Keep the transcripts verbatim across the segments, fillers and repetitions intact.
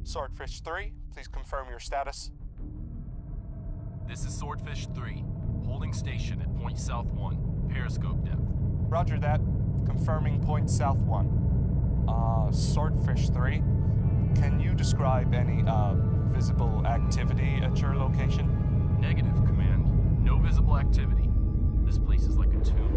Swordfish three, please confirm your status. This is Swordfish three, holding station at point south one, periscope depth. Roger that. Confirming point south one. Uh, Swordfish three, can you describe any, uh, visible activity at your location? Negative, Command. No visible activity. This place is like a tomb.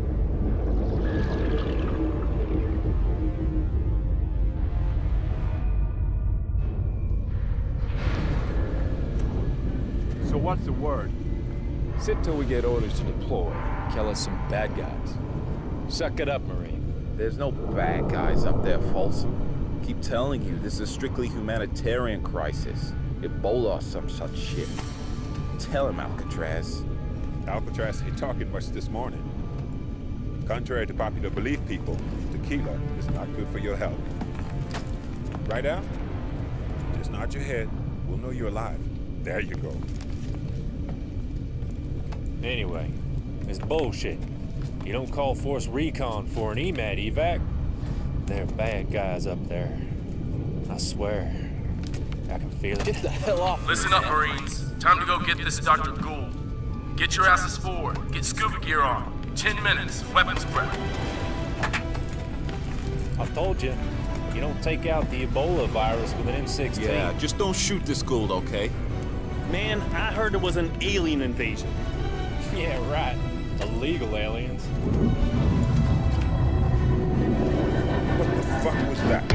So what's the word? Sit till we get orders to deploy. Kill us some bad guys. Suck it up, Marine. There's no bad guys up there, Folsom. Keep telling you, this is a strictly humanitarian crisis. Ebola or some such shit. Tell him, Alcatraz. Alcatraz ain't talking much this morning. Contrary to popular belief, people, tequila is not good for your health. Right, Al? Just nod your head. We'll know you're alive. There you go. Anyway, it's bullshit. You don't call Force Recon for an E MAT evac. They're bad guys up there. I swear. I can feel it. Get the hell off. Listen up, Marines. Time to go get this Doctor Gould. Get your asses forward. Get scuba gear on. Ten minutes. Weapons prep. I told you. You don't take out the Ebola virus with an M sixteen. Yeah, just don't shoot this Gould, okay? Man, I heard it was an alien invasion. Yeah, right. Illegal aliens. What the fuck was that?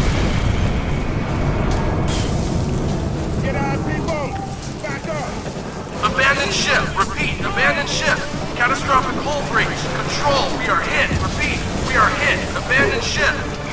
Get out, people! Back up! Abandoned ship. Repeat. Abandoned ship. Catastrophic hull breach. Control. We are hit. Repeat. We are hit. Abandoned ship.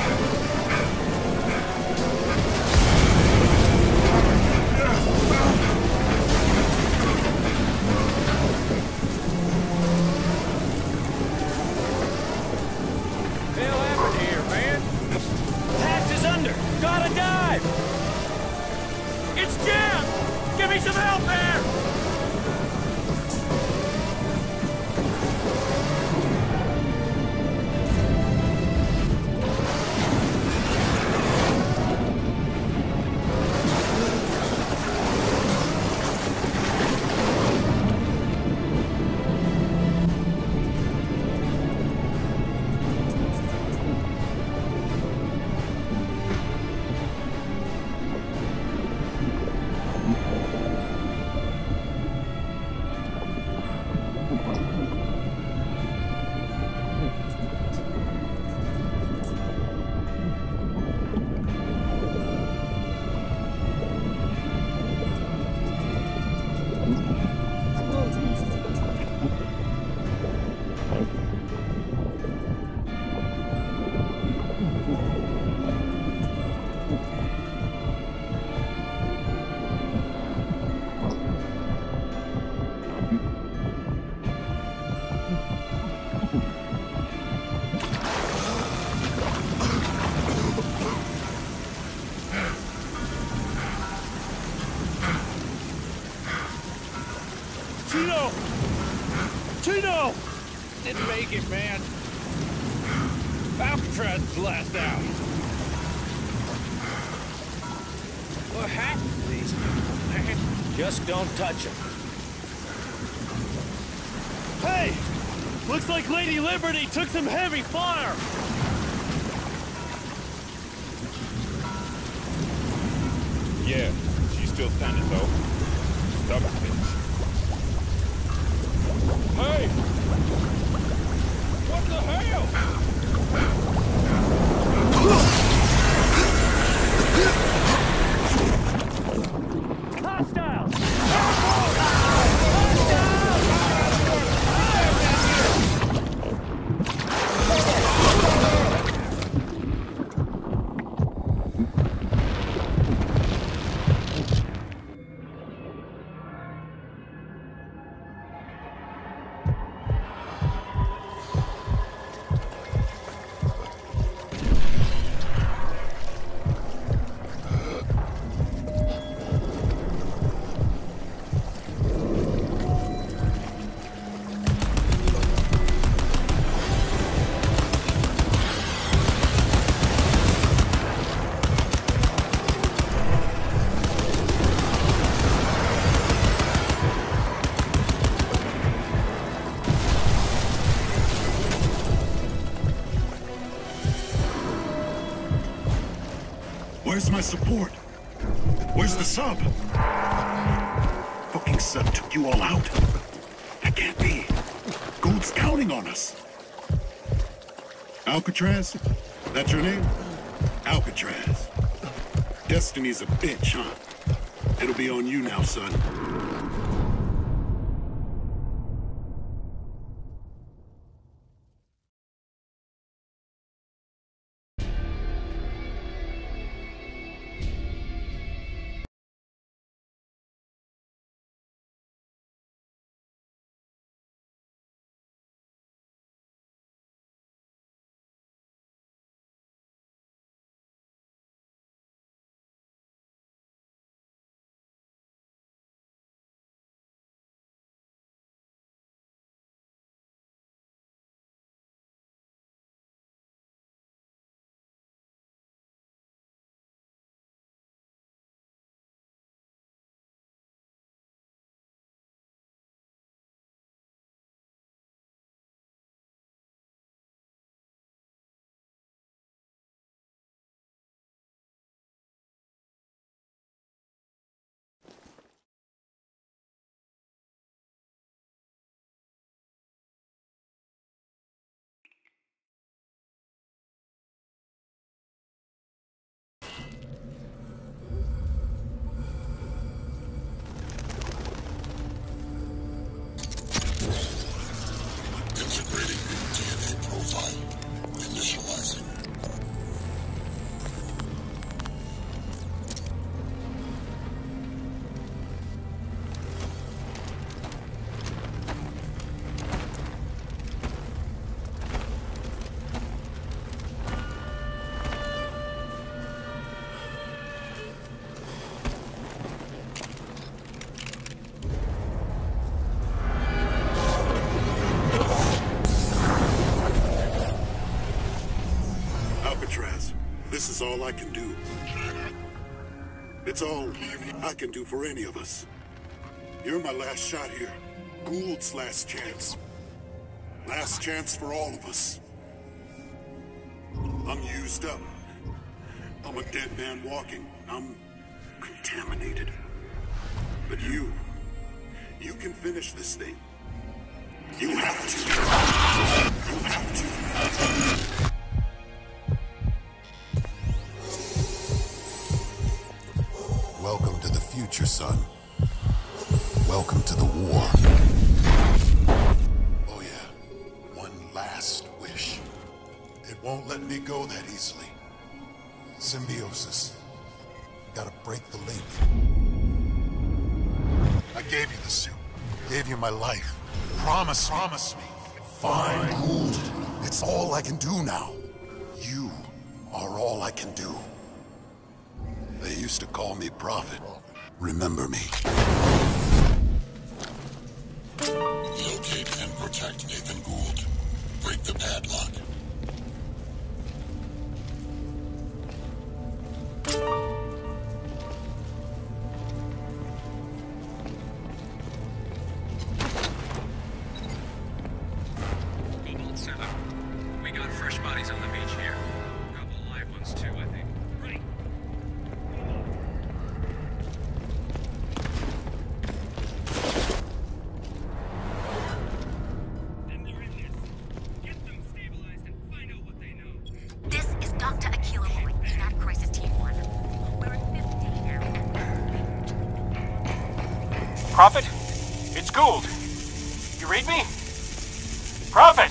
Chino! Chino! Didn't make it, man. Alcatraz is last out. What happened to these people, man? Just don't touch them. Hey! Looks like Lady Liberty took some heavy fire! Yeah, she's still standing though. Stubborn bitch. Hey! What the hell? Hostiles! Where's my support? Where's the sub? Fucking sub took you all out. That can't be. Gould's counting on us. Alcatraz? That's your name? Alcatraz. Destiny's a bitch, huh? It'll be on you now, son. This is all I can do. It's all I can do for any of us. You're my last shot here. Gould's last chance. Last chance for all of us. I'm used up. I'm a dead man walking. I'm contaminated. But you, you can finish this thing. You have to. You have to. Welcome to the future, son. Welcome to the war. Oh yeah, one last wish. It won't let me go that easily. Symbiosis. Gotta break the link. I gave you the suit. Gave you my life. Promise, promise me. Fine, Gould. It's all I can do now. You are all I can do. They used to call me Prophet. Remember me. Locate and protect Nathan Gould. Break the padlock. Gould seven. We got fresh bodies on the beach here. A couple live ones too, I think. Right. Prophet? It's Gould. You read me? Prophet!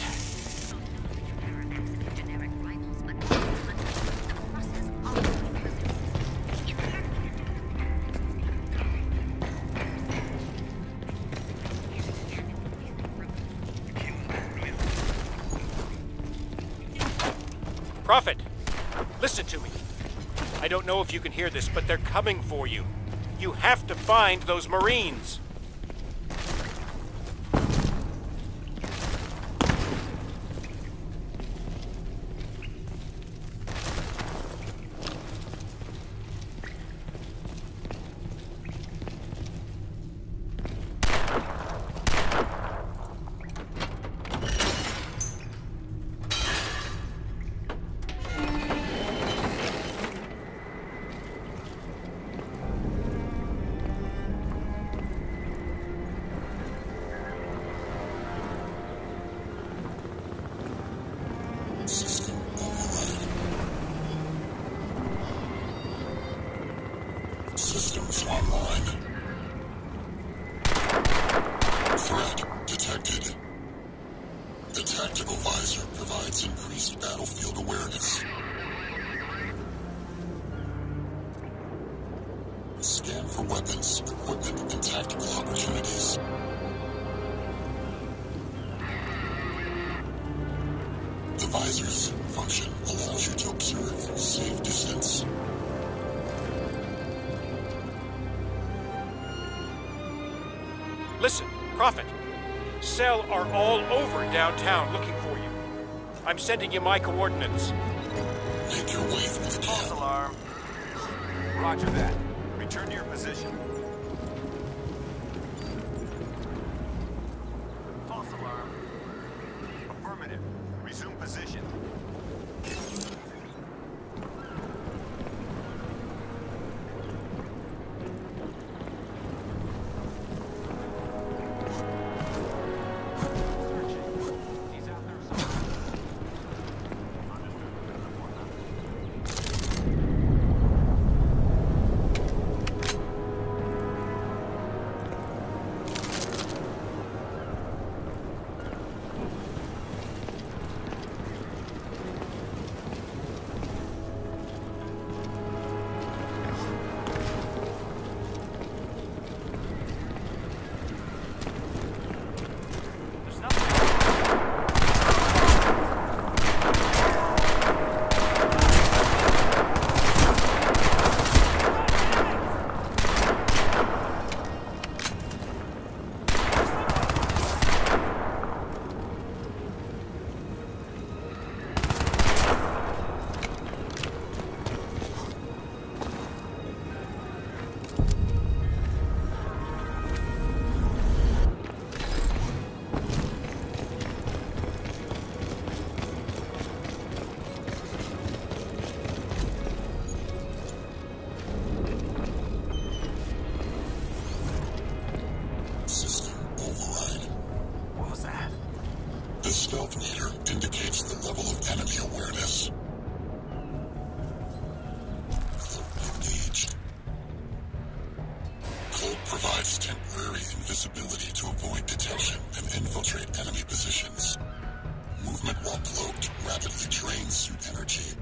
Prophet, listen to me. I don't know if you can hear this, but they're coming for you. You have to find those Marines. systems online. Threat detected. The tactical visor provides increased battlefield awareness. Scan for weapons, equipment, and tactical opportunities. The visor's function allows you to observe safe distance. Listen, Prophet. Cell are all over downtown looking for you. I'm sending you my coordinates. Make your way through the False camp. alarm. Roger that. Return to your position. False alarm. Affirmative. Resume position. He's out there somewhere. There's nothing. System override. What was that? The stealth meter indicates the level of enemy awareness. Cloak engaged. Cloak provides temporary invisibility to avoid detection and infiltrate enemy positions. Movement while cloaked rapidly drains suit energy.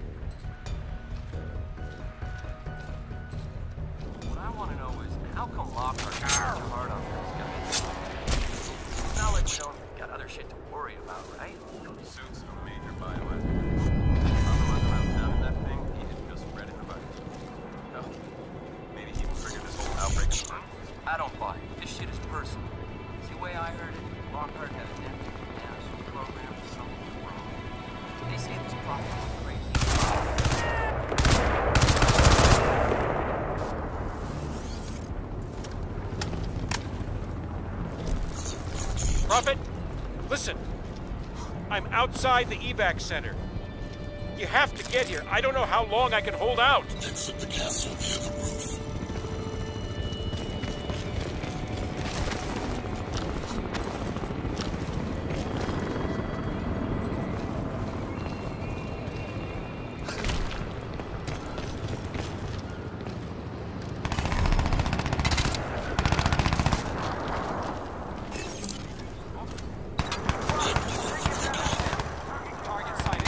What I want to know is, how come Lockhart is such a hard on these guys? It's not like we don't got other shit to worry about, right? Suit's a major bioweapon. I'm running around town in that thing. He didn't go spreading the virus. No. Maybe he even triggered this whole outbreak. I don't buy it. This shit is personal. See, the way I heard it, Lockhart had a nephew in the Nanosuit program with something wrong. They say this prophet is crazy. Prophet, listen. I'm outside the evac center. You have to get here. I don't know how long I can hold out. Exit the castle via the roof. Target sighted.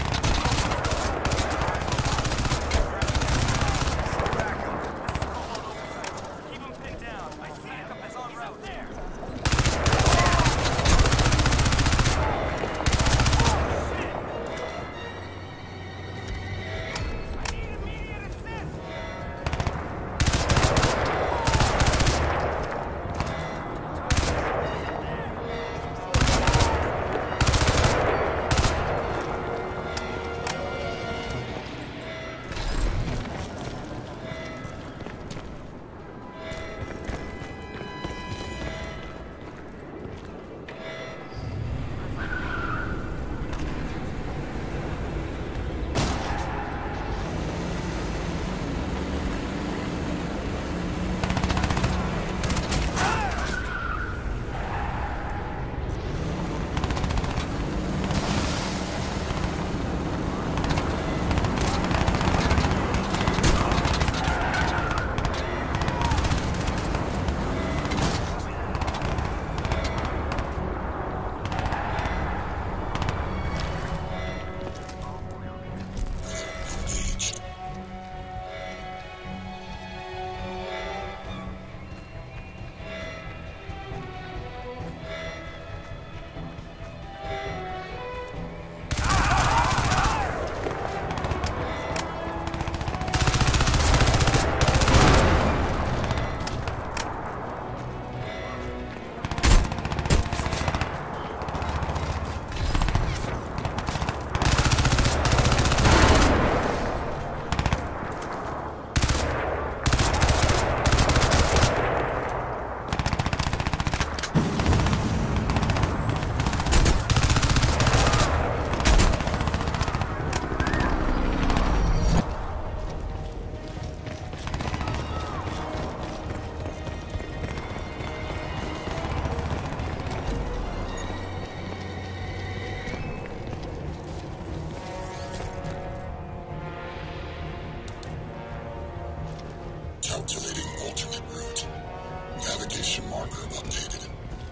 Calculating alternate route. Navigation marker updated.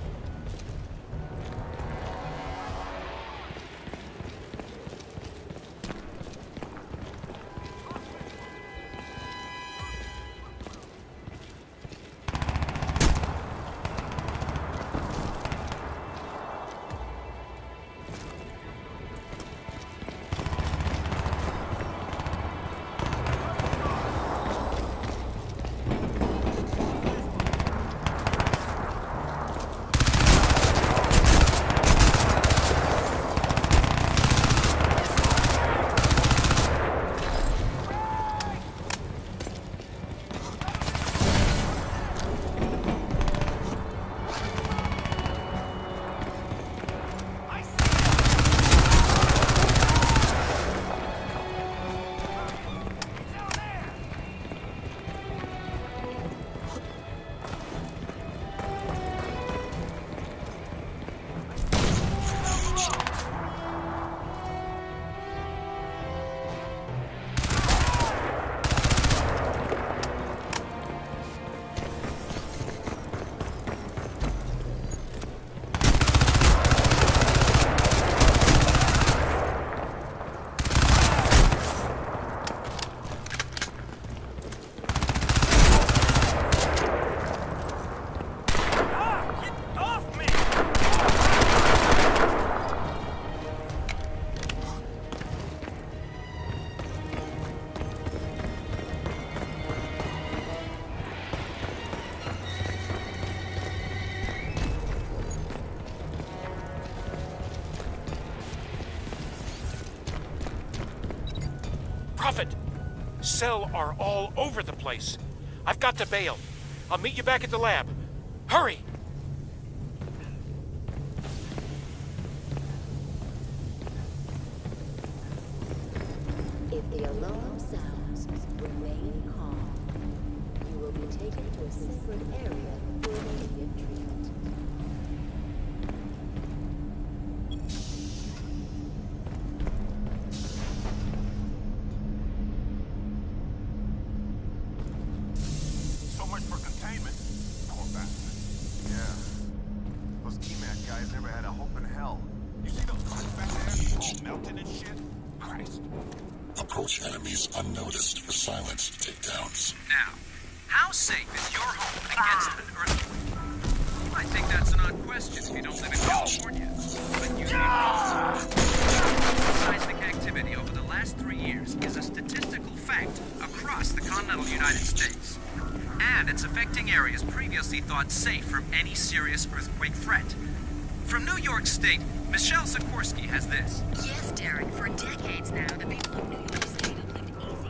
Prophet! Cell are all over the place. I've got to bail. I'll meet you back at the lab. Hurry! If the alarm sounds, remain calm. You will be taken to a separate area for immediate treatment. So much for containment. Poor bastard. Yeah. Those E MAT guys never had a hope in hell. You see those cars back there? All melted and shit? Christ. Approach enemies unnoticed for silenced takedowns. Now, how safe is your home against an earthquake? I think that's an odd question if you don't live in California. But you'd be wrong. Seismic activity over the last three years is a statistical fact across the continental United States. And it's affecting areas previously thought safe from any serious earthquake threat. From New York State, Michelle Sikorsky has this. Yes, Derek. For decades now, the people of New York State have lived easy.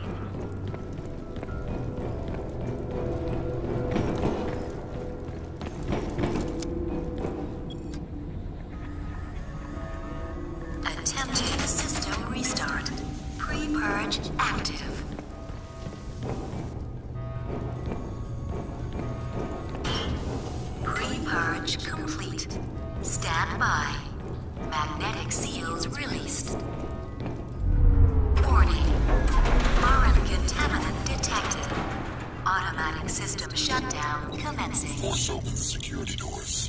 Attempting system restart. Pre-purge active. Pre-purge complete. Stand by. Magnetic seals released. Warning. Foreign contaminant detected. Automatic system shutdown commencing. Force open the security doors.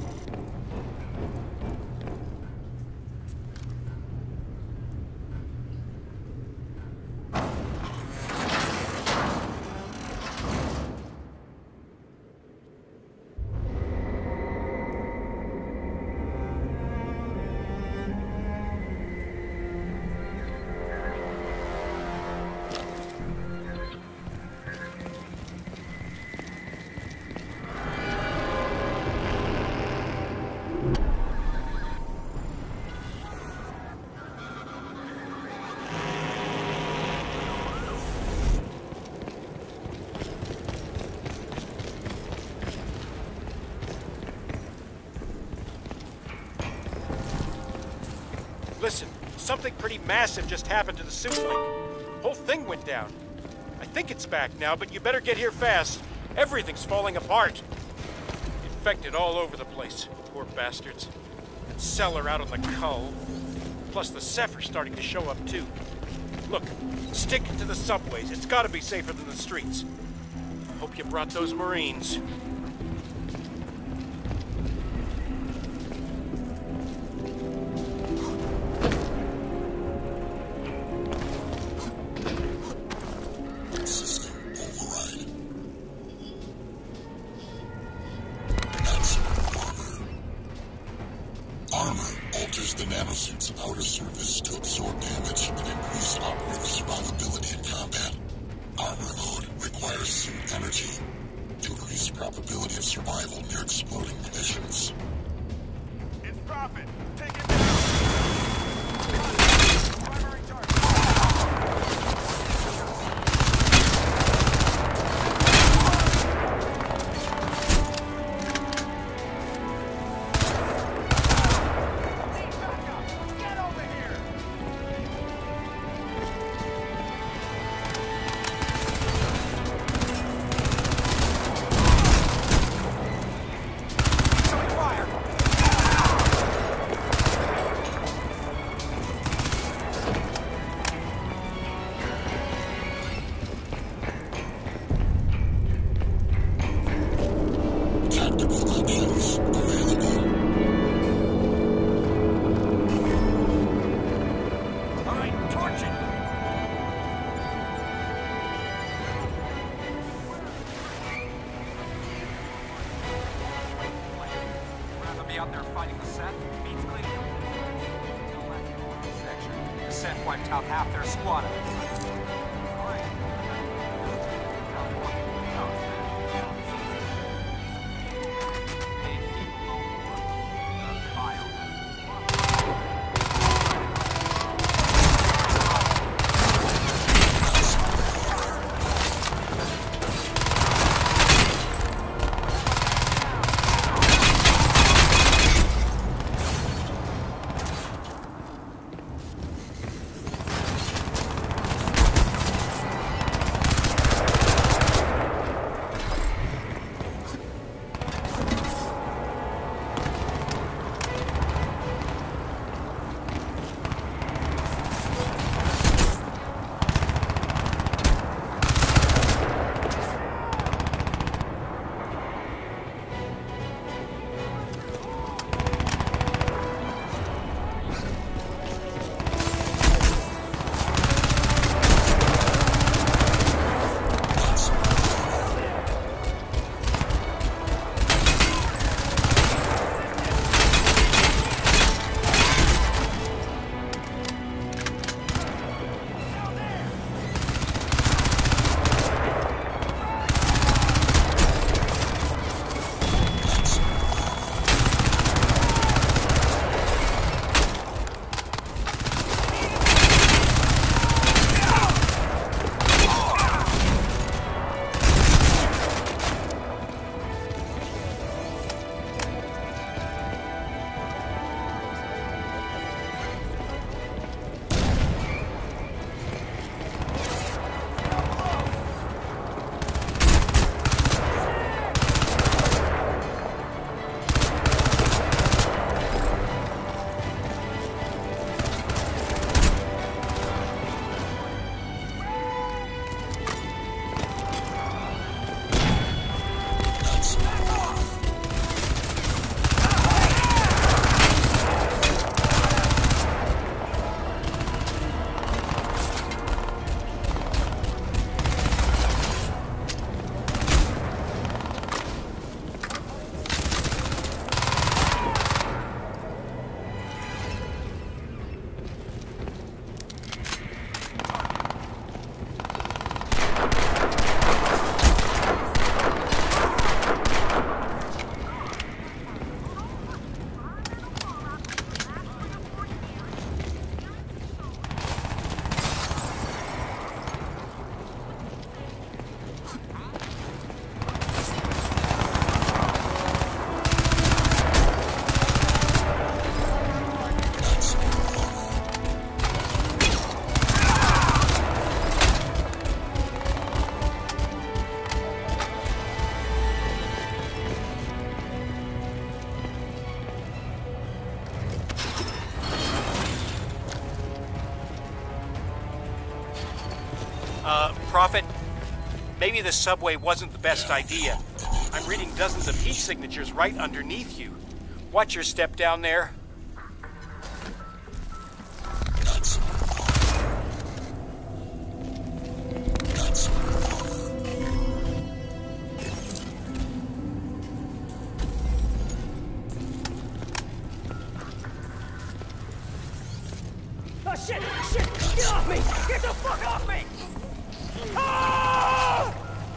Listen, something pretty massive just happened to the suit link. Whole thing went down. I think it's back now, but you better get here fast. Everything's falling apart. Infected all over the place. Poor bastards. And Cellar out on the cull. Plus the Zephyr's starting to show up too. Look, stick to the subways. It's gotta be safer than the streets. Hope you brought those Marines. System override. Maximum armor. Armor alters the nanosuit's outer surface to absorb damage and increase operator survivability in combat. Armor mode requires suit energy to increase probability of survival near exploding conditions. It's Prophet. Take it down. Primary target. Get over here. Fire! Tactical options available. All right, torch it. Rather be out there fighting the Seth? Means clean. Don't let the wrong section. The Seth wiped out half their squad. Uh, Prophet, Maybe the subway wasn't the best idea. I'm reading dozens of heat signatures right underneath you. Watch your step down there. Oh shit! Shit! Get off me! Get the fuck off me! Ah!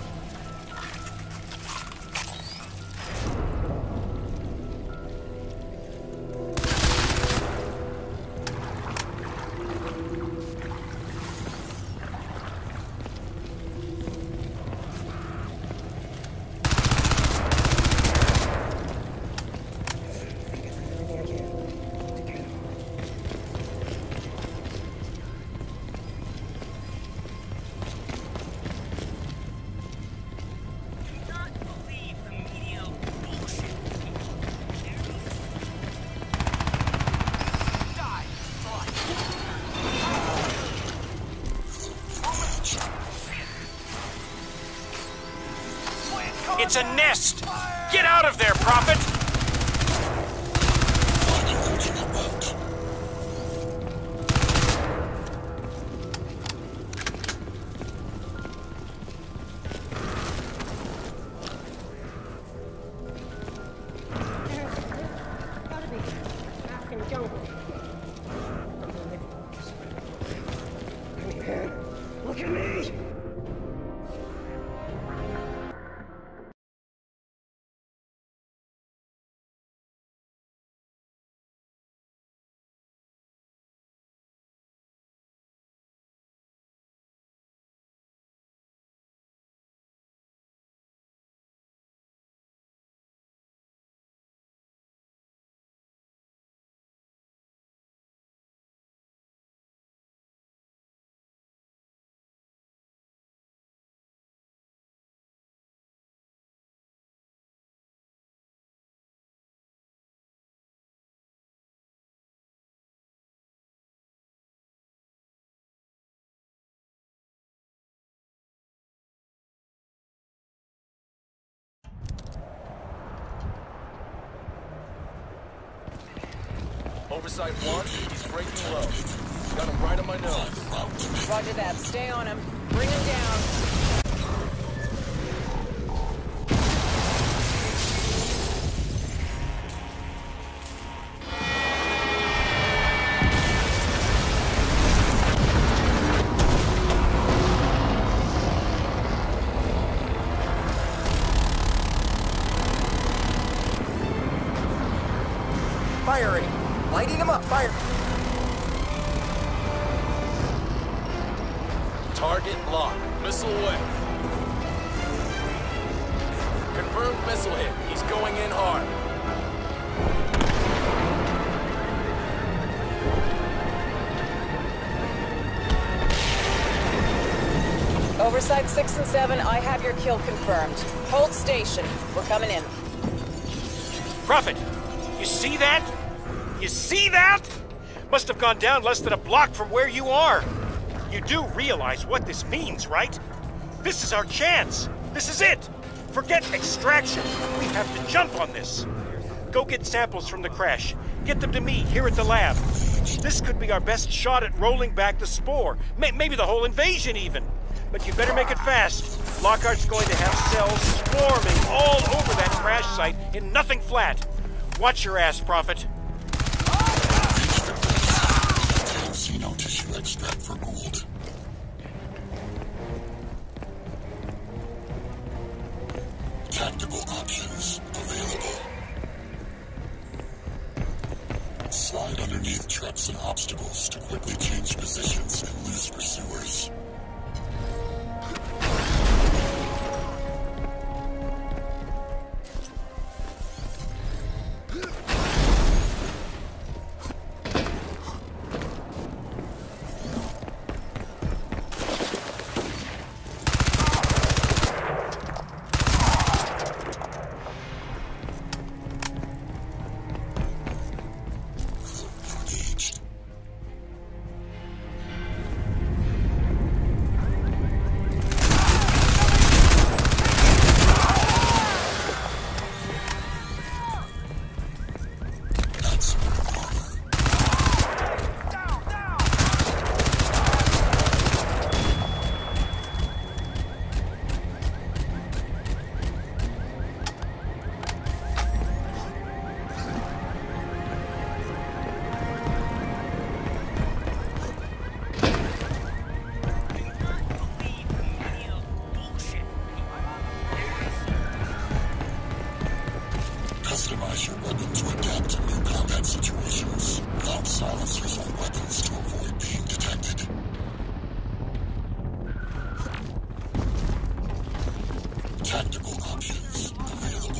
It's a nest! Get out of there, Prophet! Look at me! Oversight one, he's breaking low. Got him right on my nose. Roger that. Stay on him. Bring him down. Firing! Lighting him up! Fire! Target locked. Missile away. Confirmed missile hit. He's going in hard. Oversight six and seven, I have your kill confirmed. Hold station. We're coming in. Prophet, you see that? You see that? Must have gone down less than a block from where you are. You do realize what this means, right? This is our chance. This is it. Forget extraction. We have to jump on this. Go get samples from the crash. Get them to me here at the lab. This could be our best shot at rolling back the spore. May maybe the whole invasion even. But you better make it fast. Lockhart's going to have cells swarming all over that crash site in nothing flat. Watch your ass, Prophet. Xeno tissue extract for Gould. Tactical options available. Slide underneath traps and obstacles to quickly change positions and lose pursuers. tactical options available.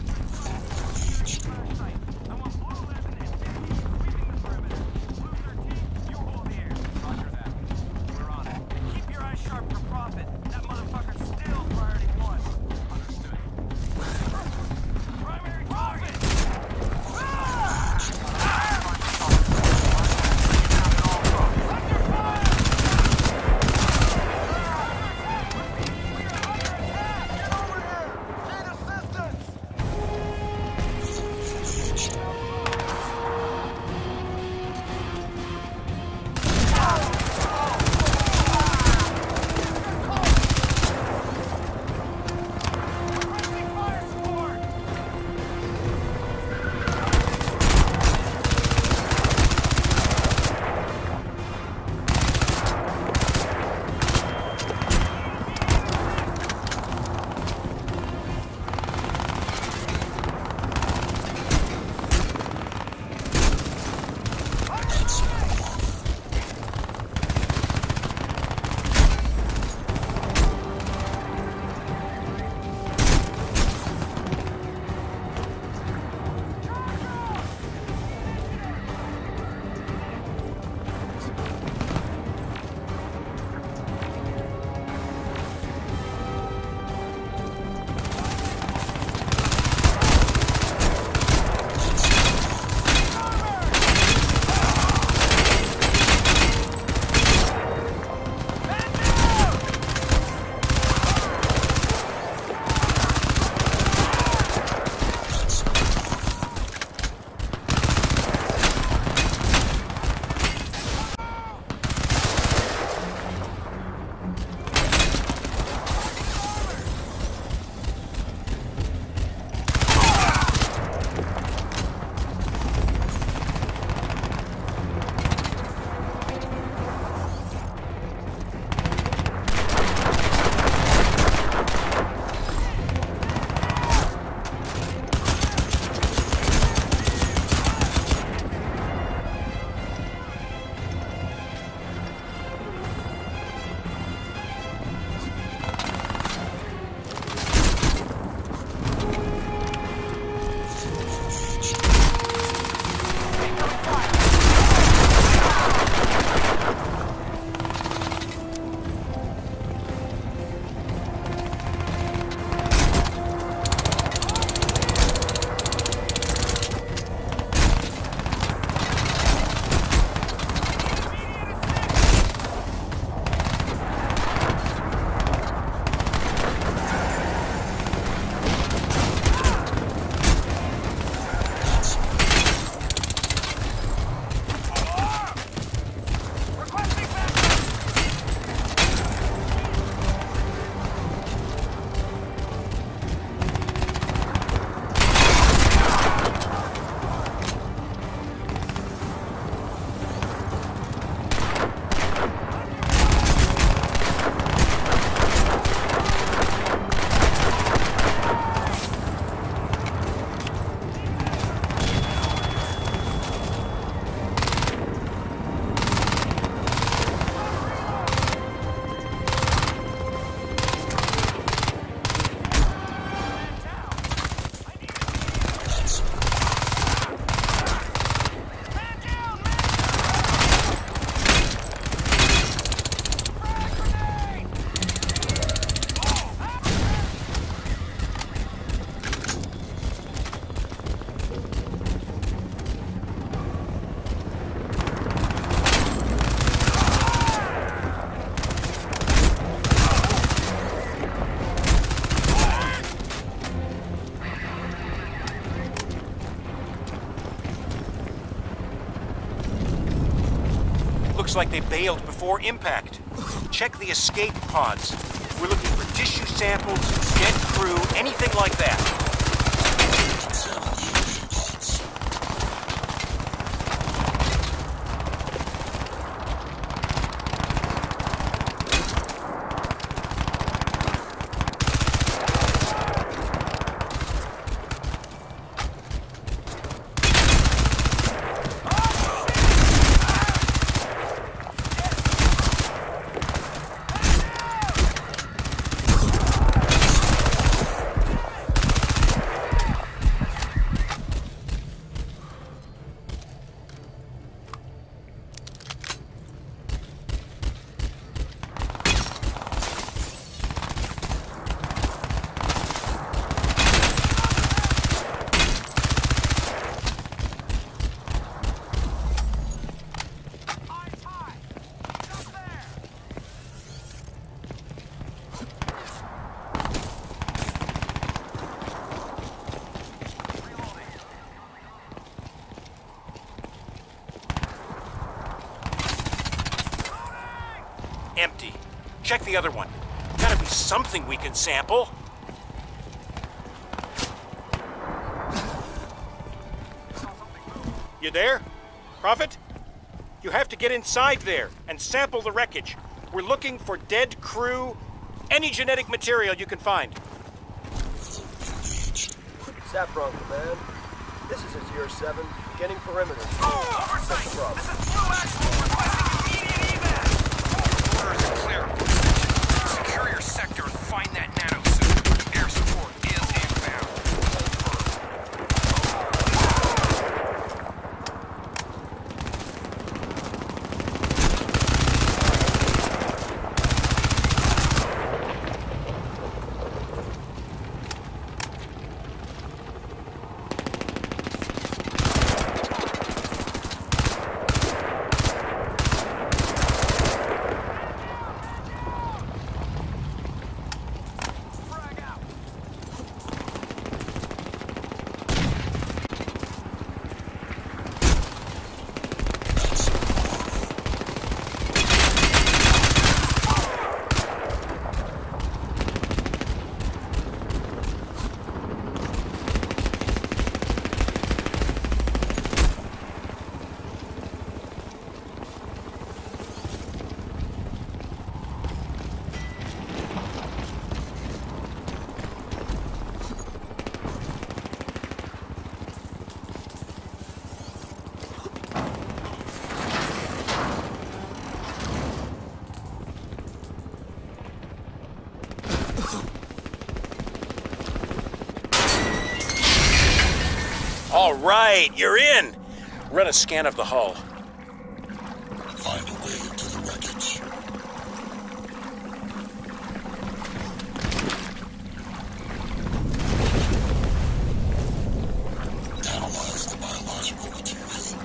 Looks like they bailed before impact. Check the escape pods. We're looking for tissue samples, dead crew, anything like that. Check the other one. Gotta be something we can sample. You there? Prophet? You have to get inside there and sample the wreckage. We're looking for dead crew, any genetic material you can find. Saffron Command. This is a Tier seven, beginning perimeter. Oh, oversight! This is Blue Actual requesting immediate evac! Orders are clear. Secure your sector and find that Nanosuit. Air support is inbound. All right, you're in. Run a scan of the hull. Find a way to the wreckage. Analyze the biological material.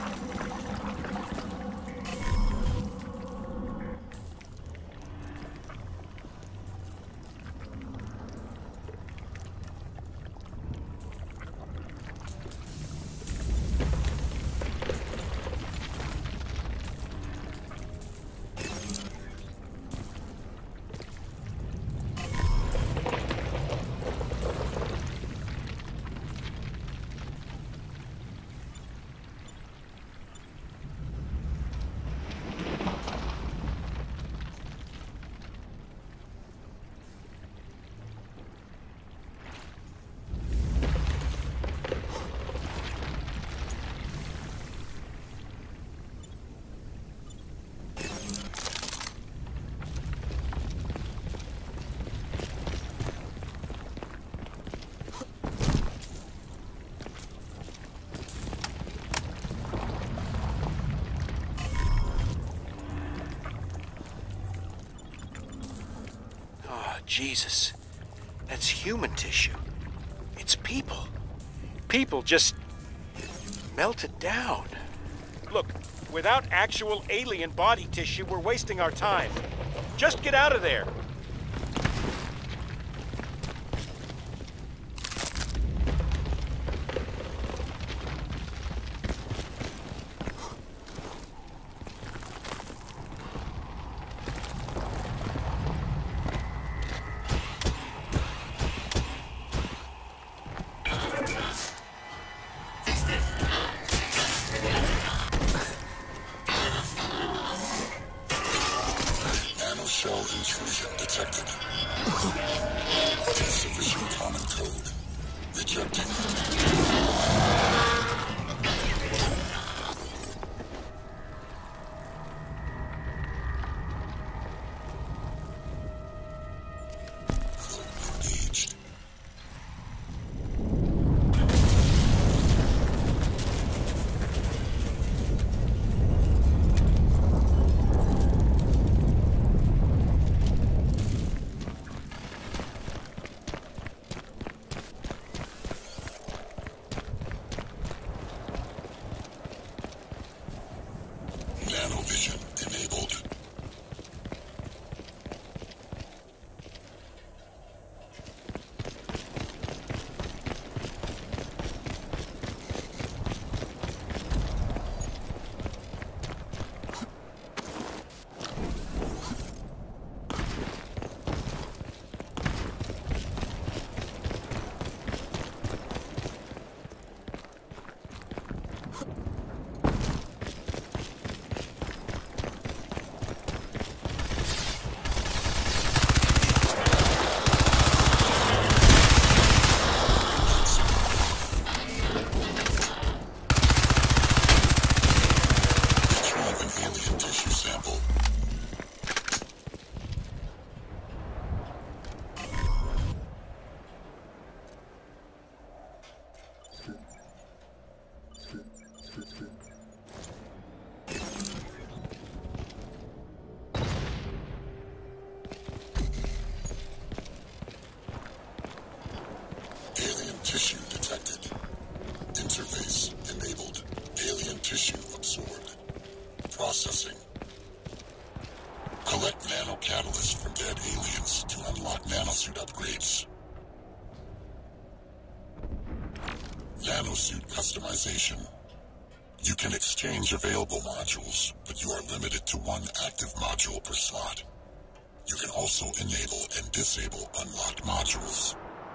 Jesus, that's human tissue. It's people. People just melted down. Look, without actual alien body tissue, we're wasting our time. Just get out of there. Shell intrusion detected. Insufficient common code. Rejected. Nanosuit upgrades. Nanosuit customization. You can exchange available modules, but you are limited to one active module per slot. You can also enable and disable unlocked modules.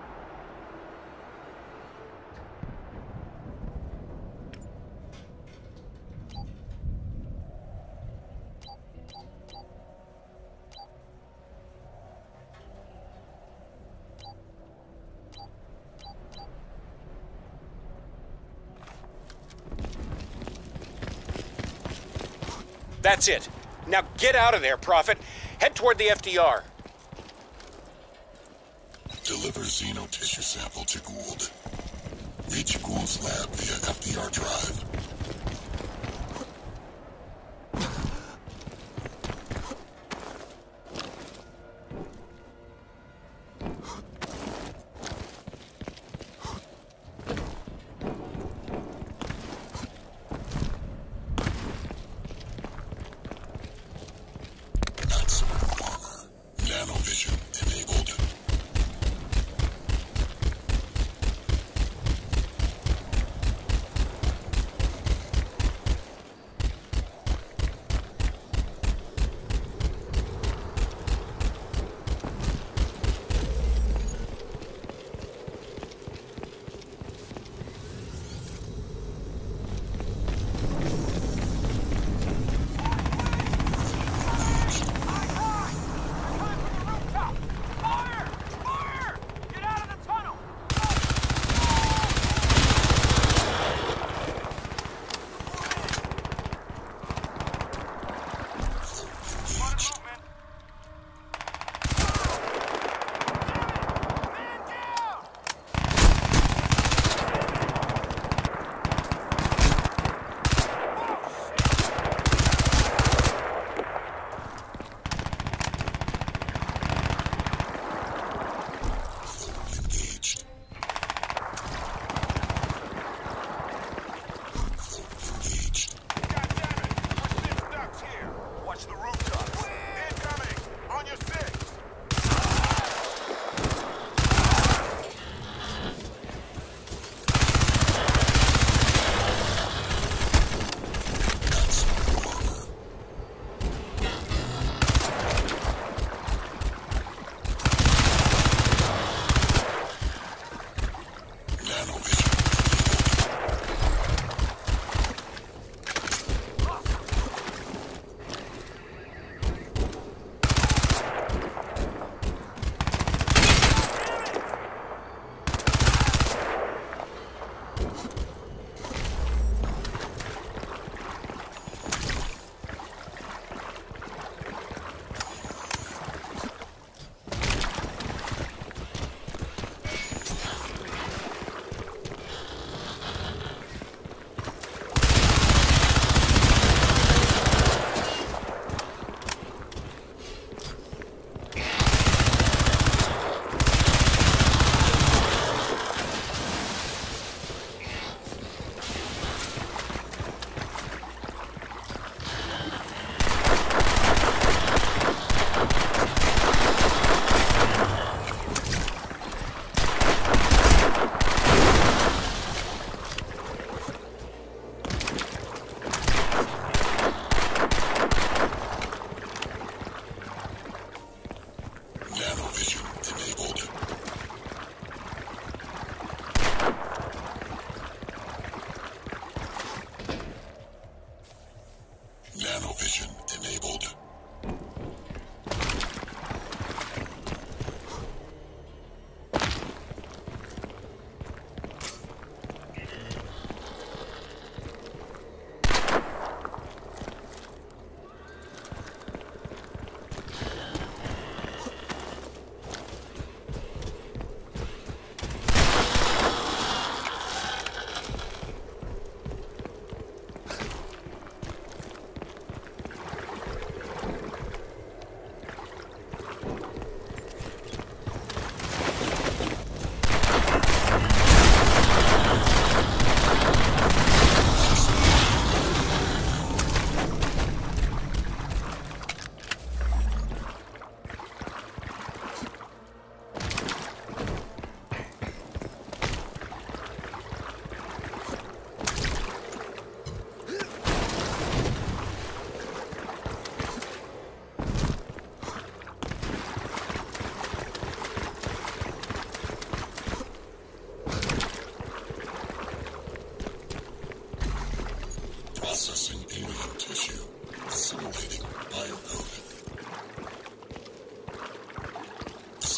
That's it. Now get out of there, Prophet. Head toward the F D R. Deliver xeno tissue sample to Gould. Reach Gould's lab via F D R drive.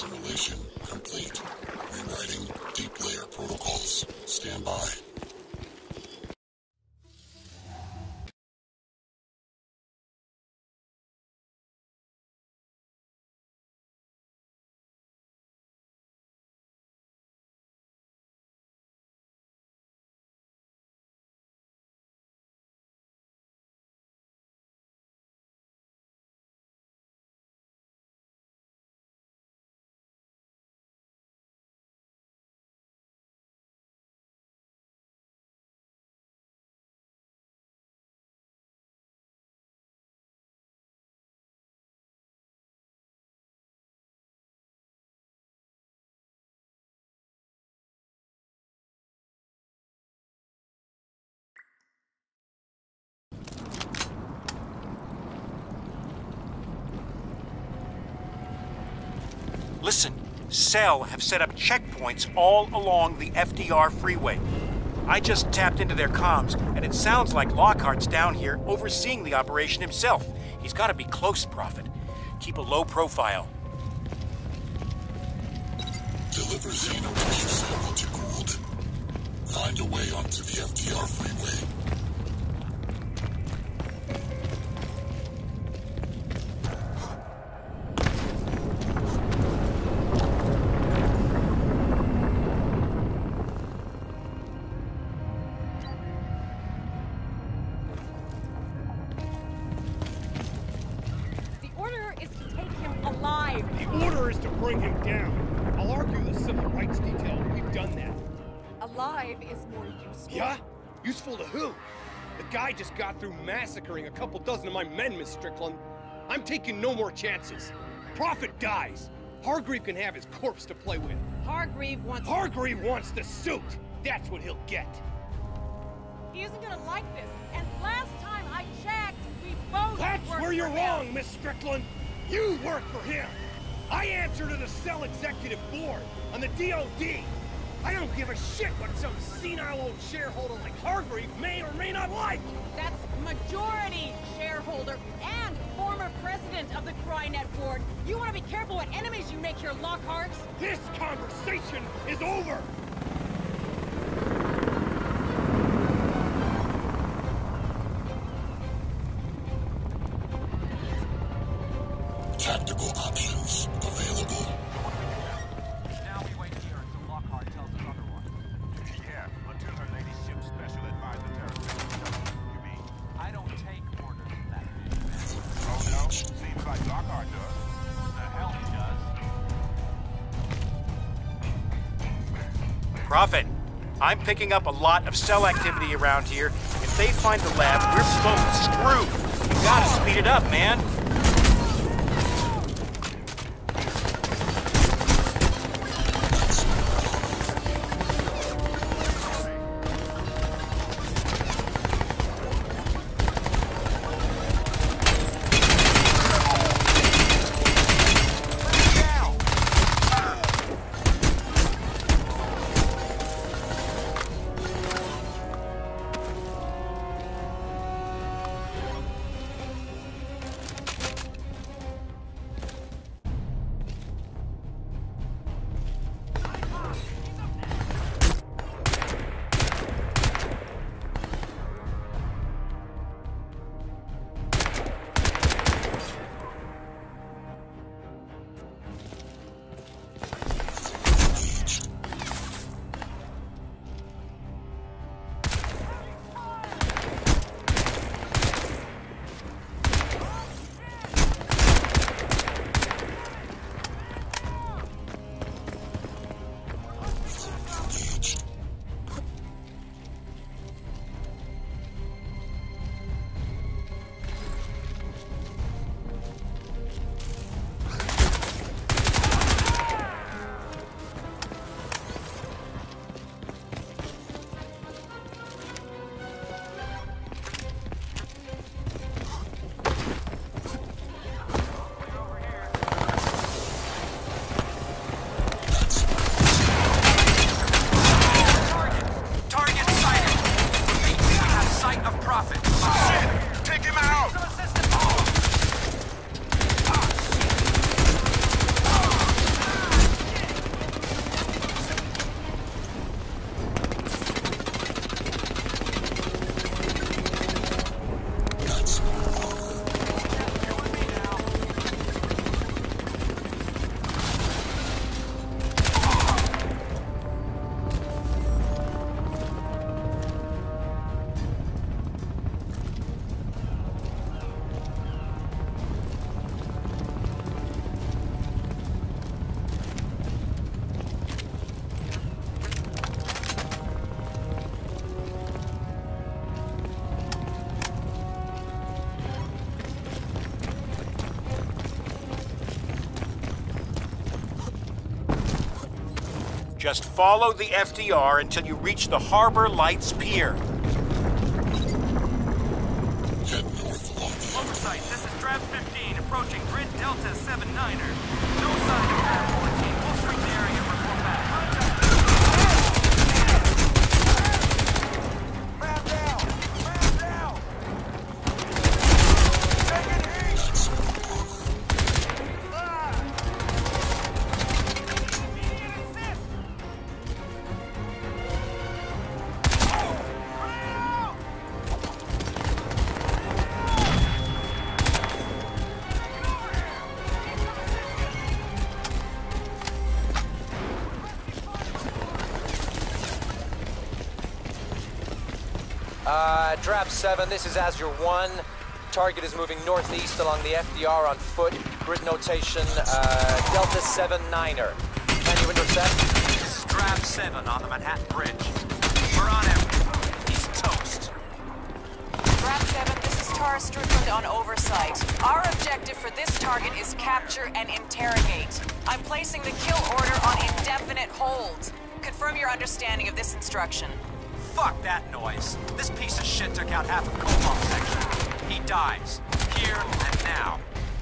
Simulation complete. Rewriting deep layer protocols. Stand by. Listen, Cell have set up checkpoints all along the F D R freeway. I just tapped into their comms, and it sounds like Lockhart's down here overseeing the operation himself. He's got to be close, Prophet. Keep a low profile. Deliver Xeno tissue sample to Gould. Find a way onto the F D R freeway. The order is to bring him down. I'll argue the civil rights detail. We've done that. Alive is more useful. Yeah? Useful to who? The guy just got through massacring a couple dozen of my men, Miss Strickland. I'm taking no more chances. Prophet dies. Hargreave can have his corpse to play with. Hargreave wants... Hargreave wants the suit. That's what he'll get. He isn't gonna like this. And last time I checked, we both That's worked where you're for him. wrong, Miss Strickland. You work for him. I answer to the Cell Executive Board on the D O D. I don't give a shit what some senile old shareholder like Hargreave may or may not like. That's majority shareholder and former president of the Crynet Board. You want to be careful what enemies you make here, Lockharts. This conversation is over. Tactical options available. Now we wait here until Lockhart tells us otherwise. Yeah, until her ladyship special advisor terrorist. You mean? I don't take orders from that bitch, man. Oh no? Seems like Lockhart does. The hell he does. Prophet, I'm picking up a lot of Cell activity around here. If they find the lab, we're both screwed. You gotta speed it up, man. Just follow the F D R until you reach the Harbor Lights Pier. Oversight, this is Drav fifteen approaching Grid Delta seven niner. No sign of Drav fourteen. We'll swing the area and report back. Man down! Man down! Taking heat! Ah! Immediate assist! Uh, Drav seven, this is Azure one. Target is moving northeast along the F D R on foot. Grid notation, uh, Delta seven niner. Can you intercept? This is Drav seven on the Manhattan Bridge. We're on him. He's toast. Drav seven, this is Tara Strickland on oversight. Our objective for this target is capture and interrogate. I'm placing the kill order on indefinite hold. Confirm your understanding of this instruction. Fuck that noise. This piece of shit took out half of Cobalt's section. He dies. Here and now.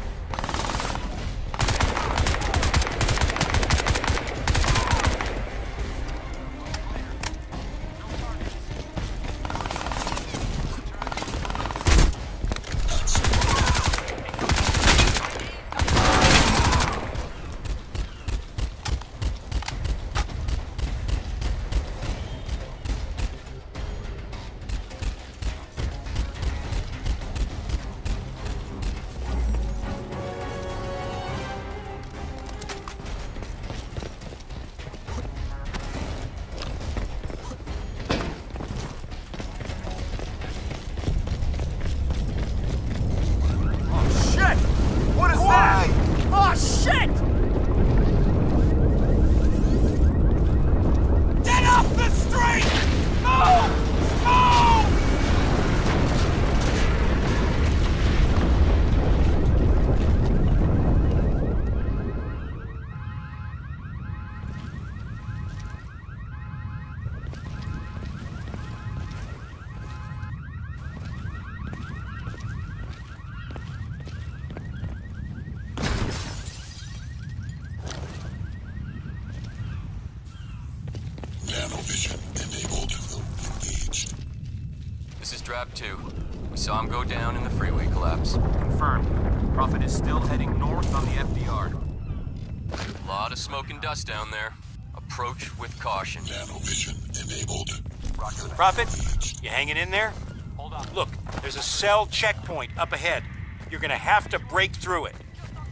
Drav two. We saw him go down in the freeway collapse. Confirmed. Prophet is still heading north on the F D R. A lot of smoke and dust down there. Approach with caution. Nanovision enabled. Prophet, you hanging in there? Hold on. Look, there's a cell checkpoint up ahead. You're gonna have to break through it.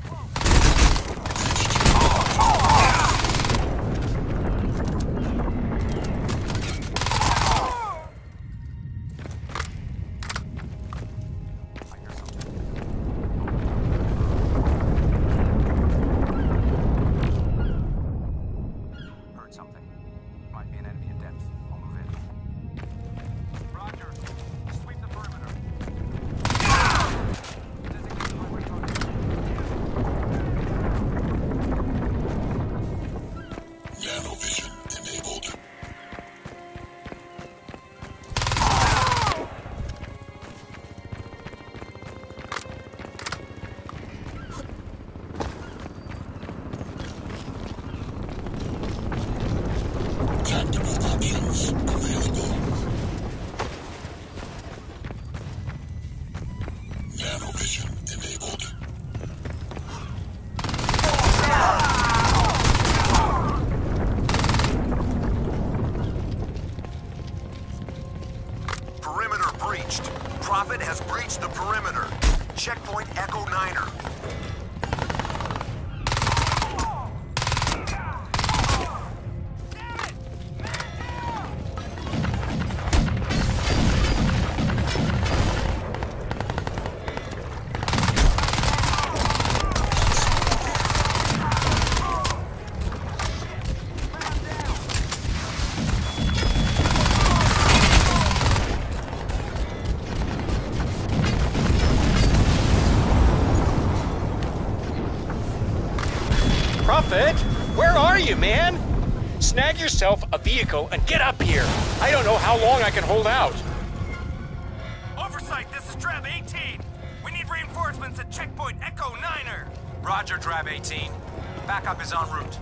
Prophet has breached the perimeter. Checkpoint Echo Niner. Prophet, where are you, man? Snag yourself a vehicle and get up here. I don't know how long I can hold out. Oversight, this is Drav eighteen. We need reinforcements at checkpoint Echo Niner. Roger, Drav eighteen. Backup is en route.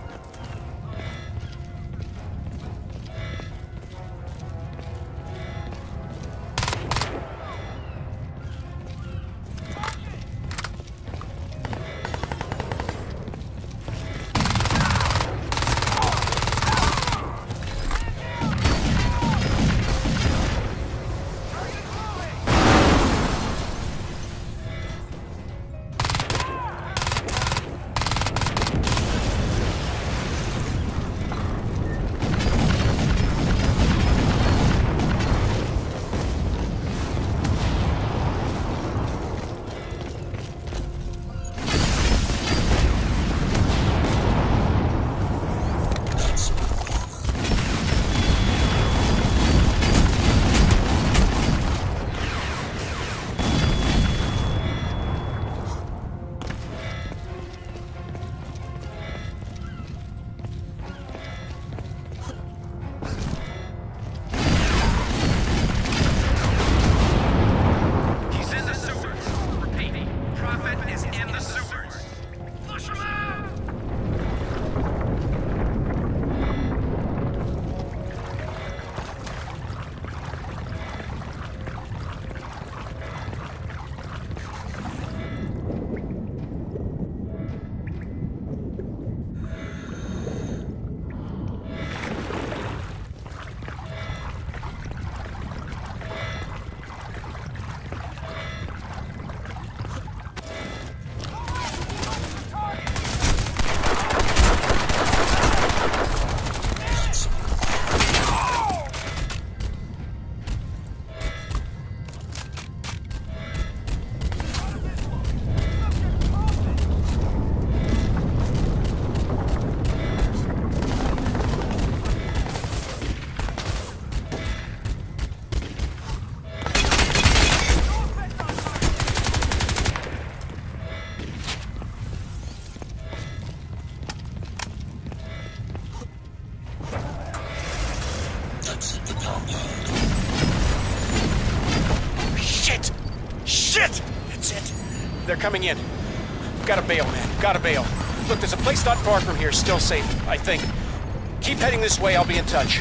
Shit! Shit! That's it. They're coming in. Gotta bail, man. Gotta bail. Look, there's a place not far from here, still safe, I think. Keep heading this way, I'll be in touch.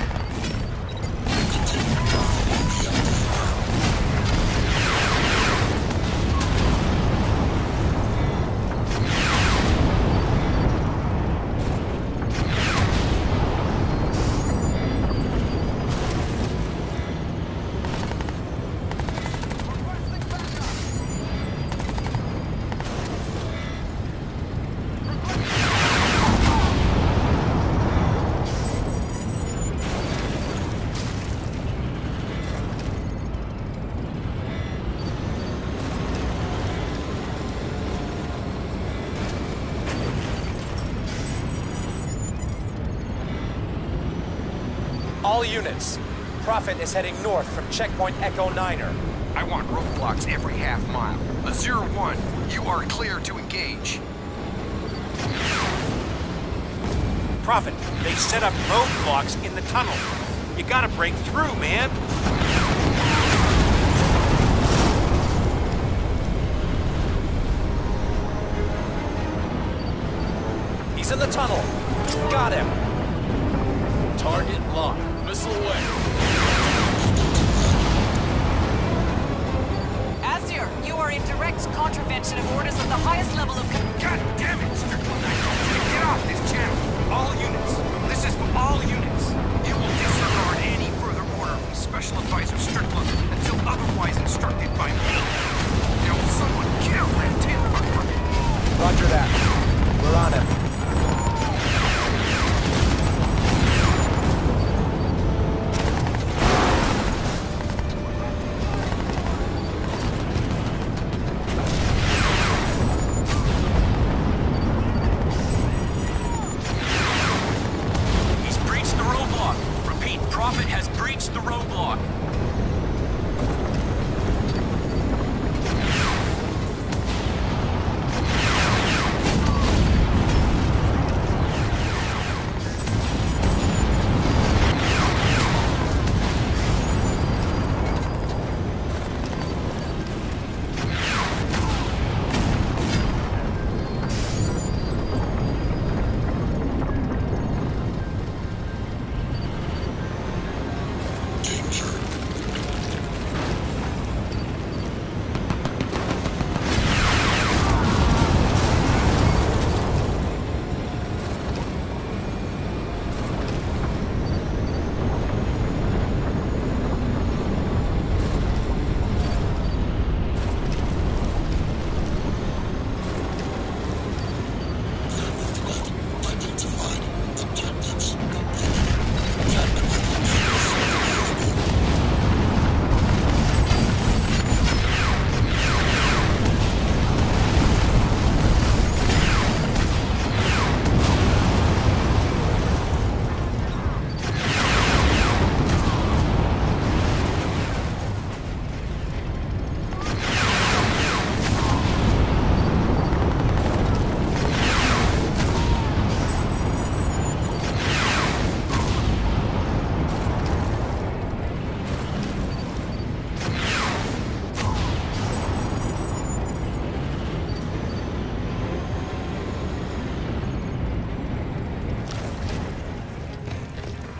All units. Prophet is heading north from checkpoint Echo Niner. I want roadblocks every half mile. A zero one, you are clear to engage. Prophet, they've set up roadblocks in the tunnel. You gotta break through, man. He's in the tunnel. Got him. Target locked. Missile away. Azure, you are in direct contravention of orders of the highest level of... God damn it, Strickland! I told you to get off this channel. All units. This is for all units. You will disregard any further order from Special Advisor Strickland until otherwise instructed by me. Now, will someone kill that tin fucker? Roger that. We're on him.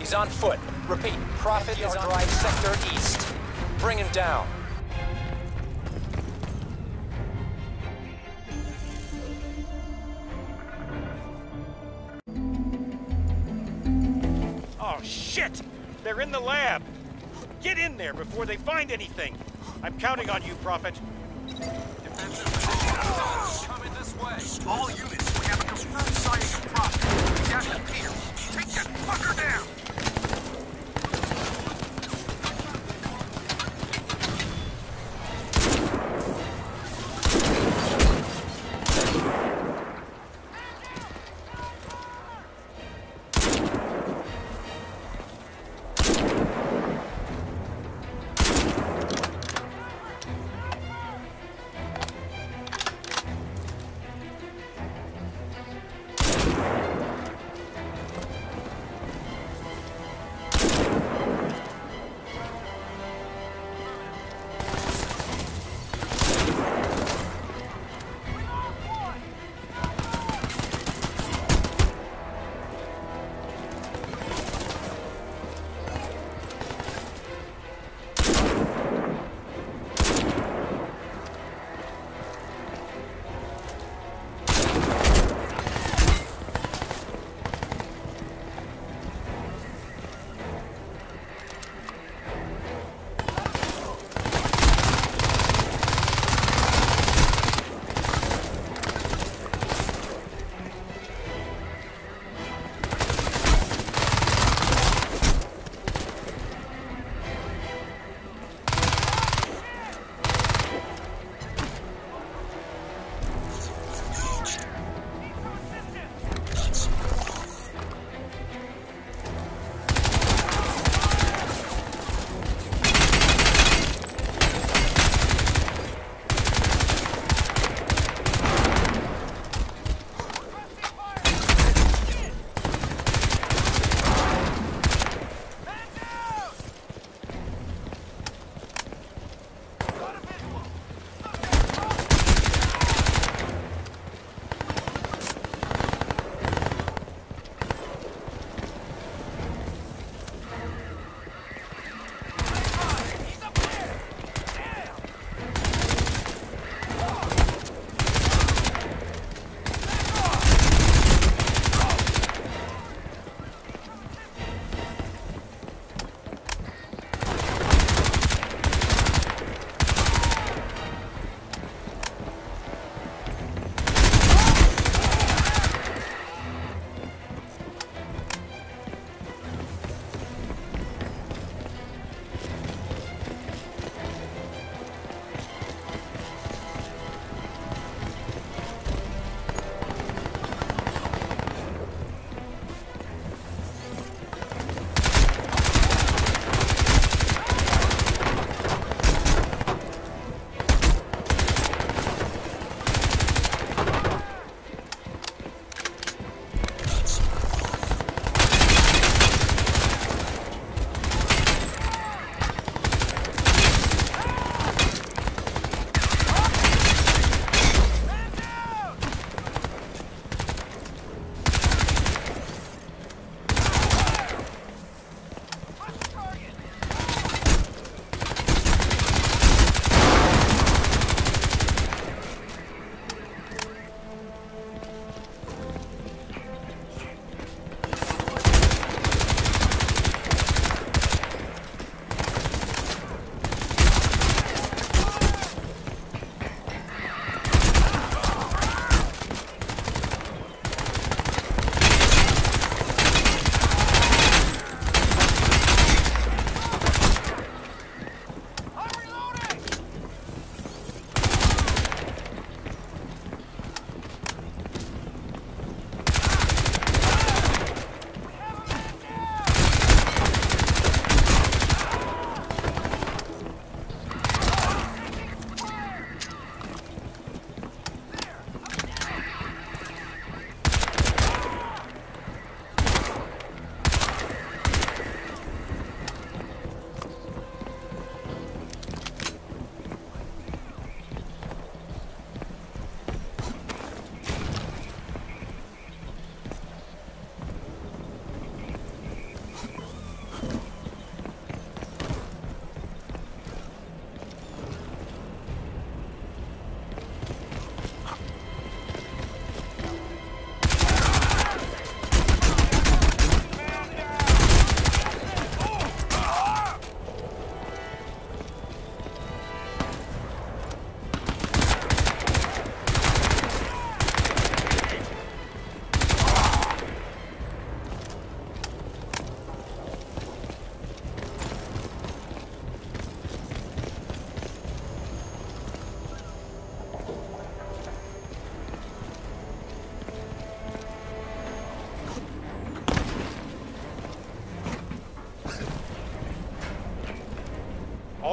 He's on foot. Repeat, Prophet is on drive sector east. Bring him down. Oh, shit! They're in the lab! Get in there before they find anything! I'm counting on you, Prophet. Defensive position. Coming this way. All units, we have a confirmed sighting of Prophet. He got the pier. Take that fucker down!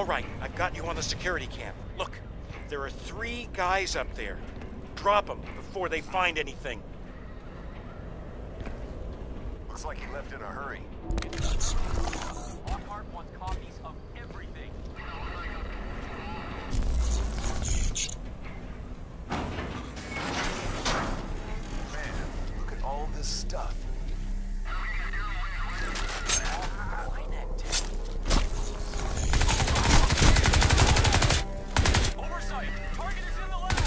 All right, I've got you on the security cam. Look, there are three guys up there. Drop them before they find anything. Looks like he left in a hurry. Lockhart wants copies of everything. Man, look at all this stuff. Oversight! Target is in the lab!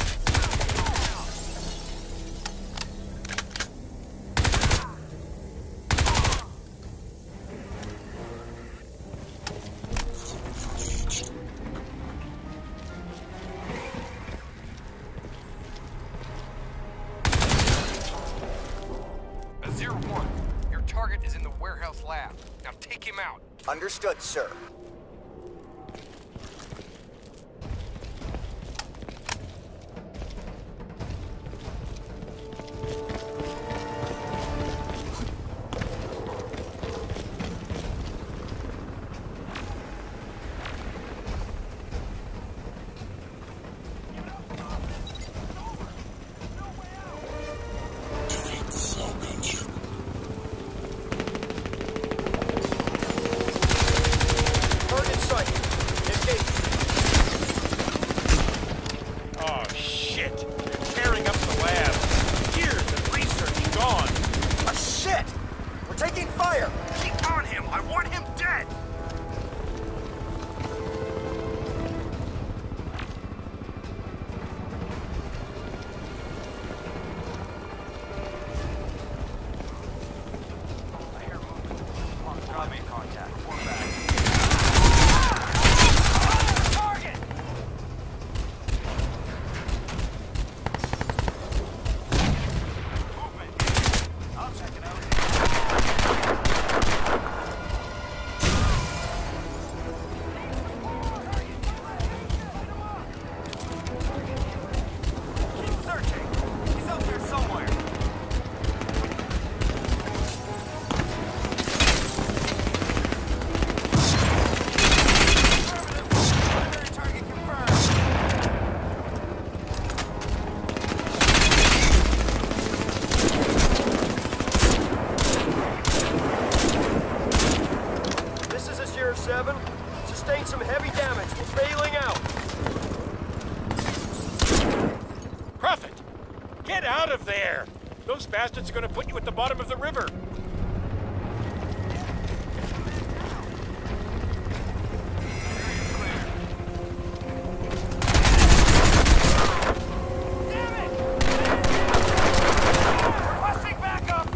zero one, your target is in the warehouse lab. Now take him out. Understood, sir. Target sight. Engage. Oh, shit! They're tearing up the lab. Years of research gone. Ah, shit! We're taking fire! Keep on him! I want him dead! I made contact. We're back. Target! Movement. I'll check it out. Keep searching. He's out there somewhere. This is a Zero seven. Sustained some heavy damage. We're bailing out. Prophet! Get out of there! Those bastards are gonna put you at the bottom of the river. Requesting backup!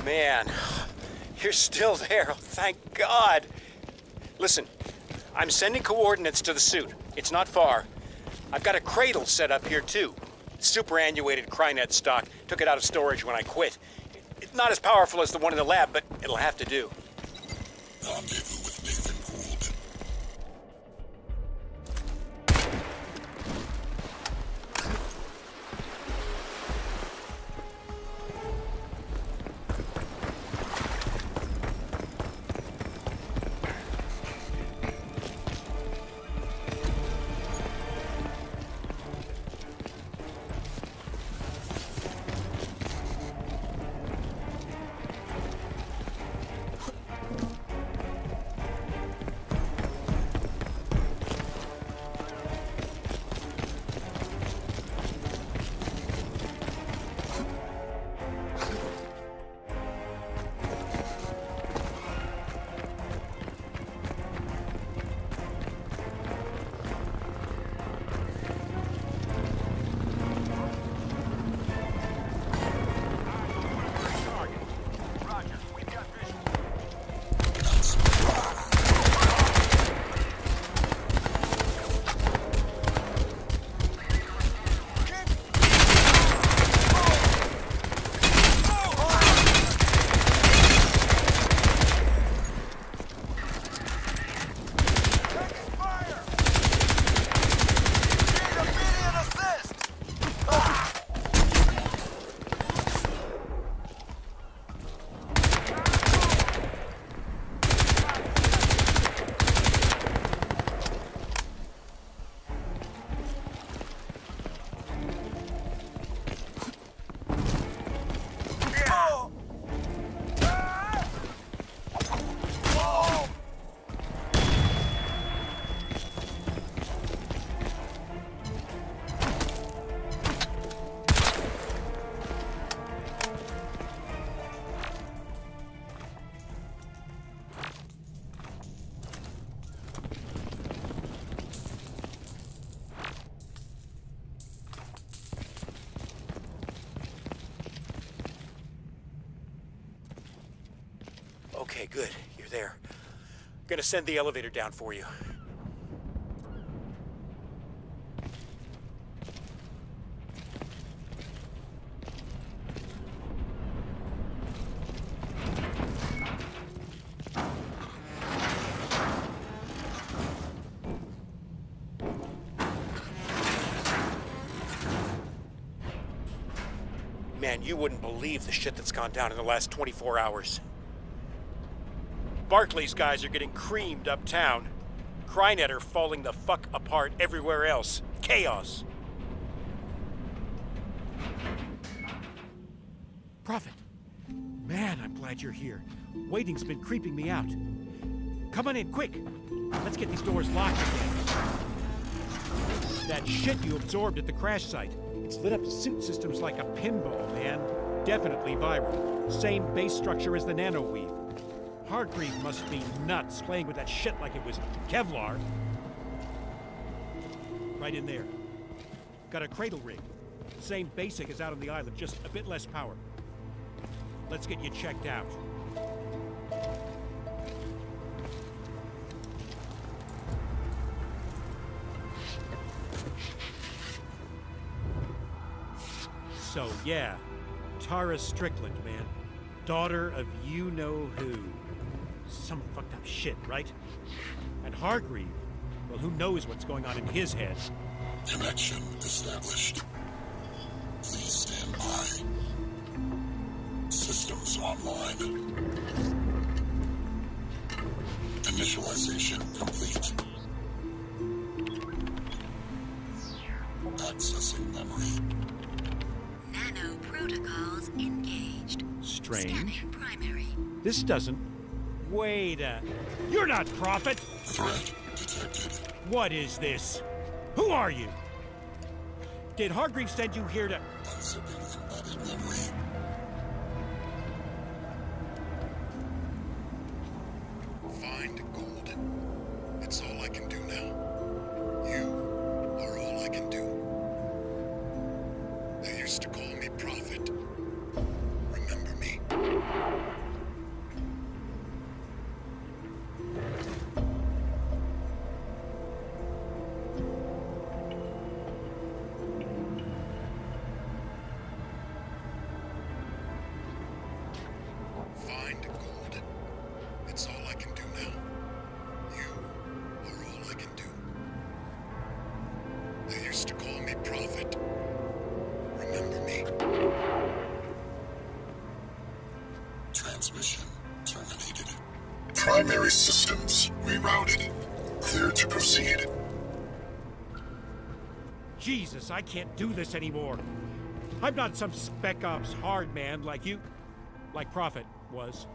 man. You're still there. Oh, thank God. Listen, I'm sending coordinates to the suit. It's not far. I've got a cradle set up here, too. Superannuated Crynet stock. Took it out of storage when I quit. It's not as powerful as the one in the lab, but it'll have to do. Rendezvous with Nathan Gould. Okay, good. You're there. Gonna send the elevator down for you. Man, you wouldn't believe the shit that's gone down in the last twenty-four hours. Barclay's guys are getting creamed uptown. Crynet are falling the fuck apart everywhere else. Chaos. Prophet. Man, I'm glad you're here. Waiting's been creeping me out. Come on in, quick. Let's get these doors locked again. That shit you absorbed at the crash site. It's lit up the suit systems like a pinball, man. Definitely viral. Same base structure as the nanoweave. Hargreave must be nuts playing with that shit like it was Kevlar. Right in there. Got a cradle rig. Same basic as out on the island, just a bit less power. Let's get you checked out. So, yeah, Tara Strickland, man. Daughter of you-know-who. Some fucked up shit, right? And Hargreave, well, who knows what's going on in his head? Connection established. Please stand by. Systems online. Initialization complete. Accessing memory. Nano protocols engaged. Strange. Scanning primary. This doesn't... Wait a... You're not Prophet! Threat detected. What is this? Who are you? Did Hargreave send you here to... Unzipping embedded memory. Find Gould. It's all I can do now. You are all I can do. They used to call me Prophet. Remember me? Primary systems rerouted. Clear to proceed. Jesus, I can't do this anymore. I'm not some Spec Ops hard man like you... like Prophet was.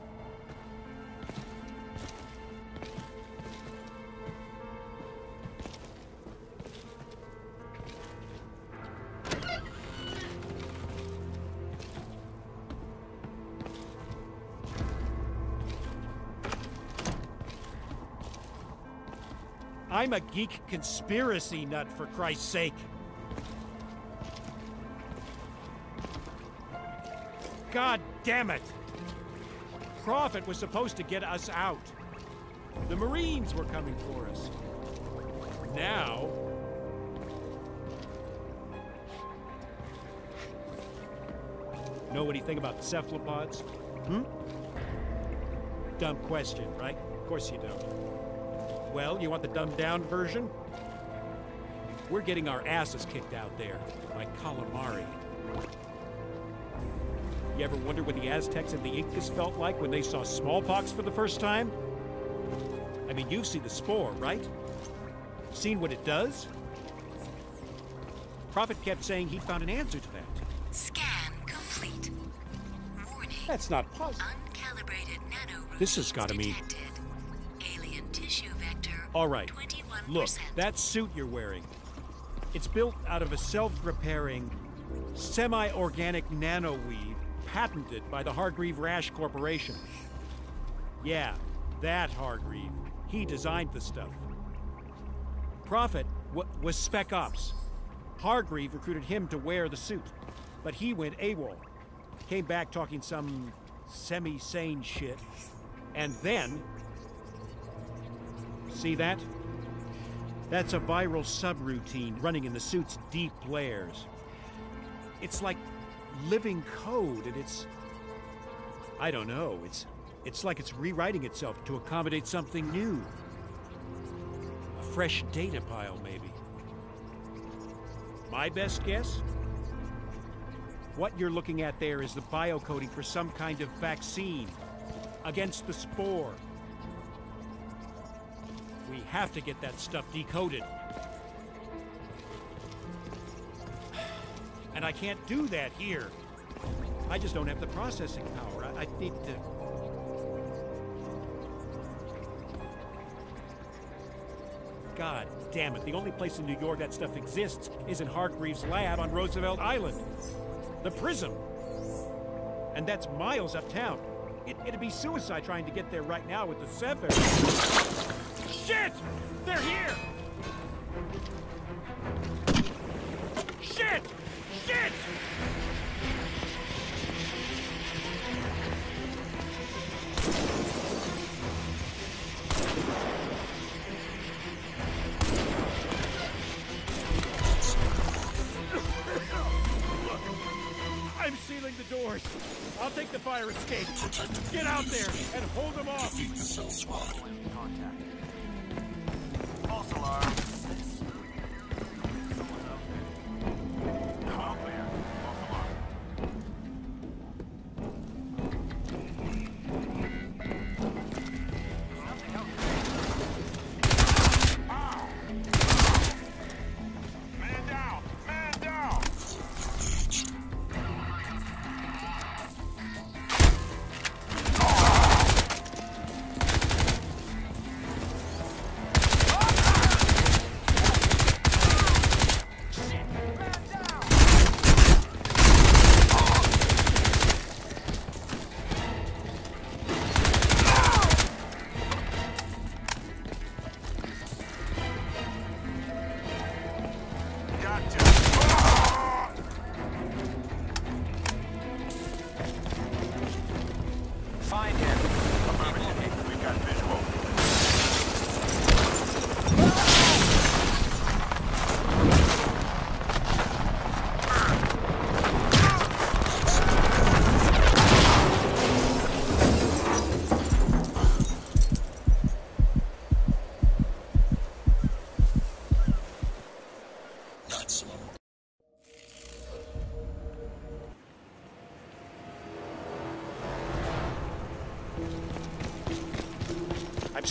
I'm a geek conspiracy nut, for Christ's sake. God damn it! Prophet was supposed to get us out. The Marines were coming for us. Now... Know anything about the cephalopods? Hmm? Dumb question, right? Of course you don't. Well, you want the dumbed-down version? We're getting our asses kicked out there by calamari. You ever wonder what the Aztecs and the Incas felt like when they saw smallpox for the first time? I mean, you've seen the spore, right? Seen what it does? Prophet kept saying he'd found an answer to that. Scan complete. Warning. That's not possible. Uncalibrated nano. This has got to mean... Alien tissue vector. All right. twenty-one percent. Look, that suit you're wearing, it's built out of a self-repairing, semi-organic nanoweave patented by the Hargreave Rash Corporation. Yeah, that Hargreave. He designed the stuff. Prophet w was Spec Ops. Hargreave recruited him to wear the suit, but he went AWOL. Came back talking some semi-sane shit, and then... See that? That's a viral subroutine running in the suit's deep layers. It's like living code, and it's... I don't know, it's... It's like it's rewriting itself to accommodate something new. A fresh data pile, maybe. My best guess? What you're looking at there is the biocoding for some kind of vaccine against the spore. We have to get that stuff decoded. And I can't do that here. I just don't have the processing power. I, I need to... God damn it. The only place in New York that stuff exists is in Hargreaves' lab on Roosevelt Island. The Prism. And that's miles uptown. It, it'd be suicide trying to get there right now with the Sever. Shit! They're here! Shit! Shit! I'm sealing the doors. I'll take the fire escape. Get out there and hold them off. Defeat the cell squad. Contact. False alarm. Someone out there. All clear. False alarm. Something out there. Ow! Man down! Man down!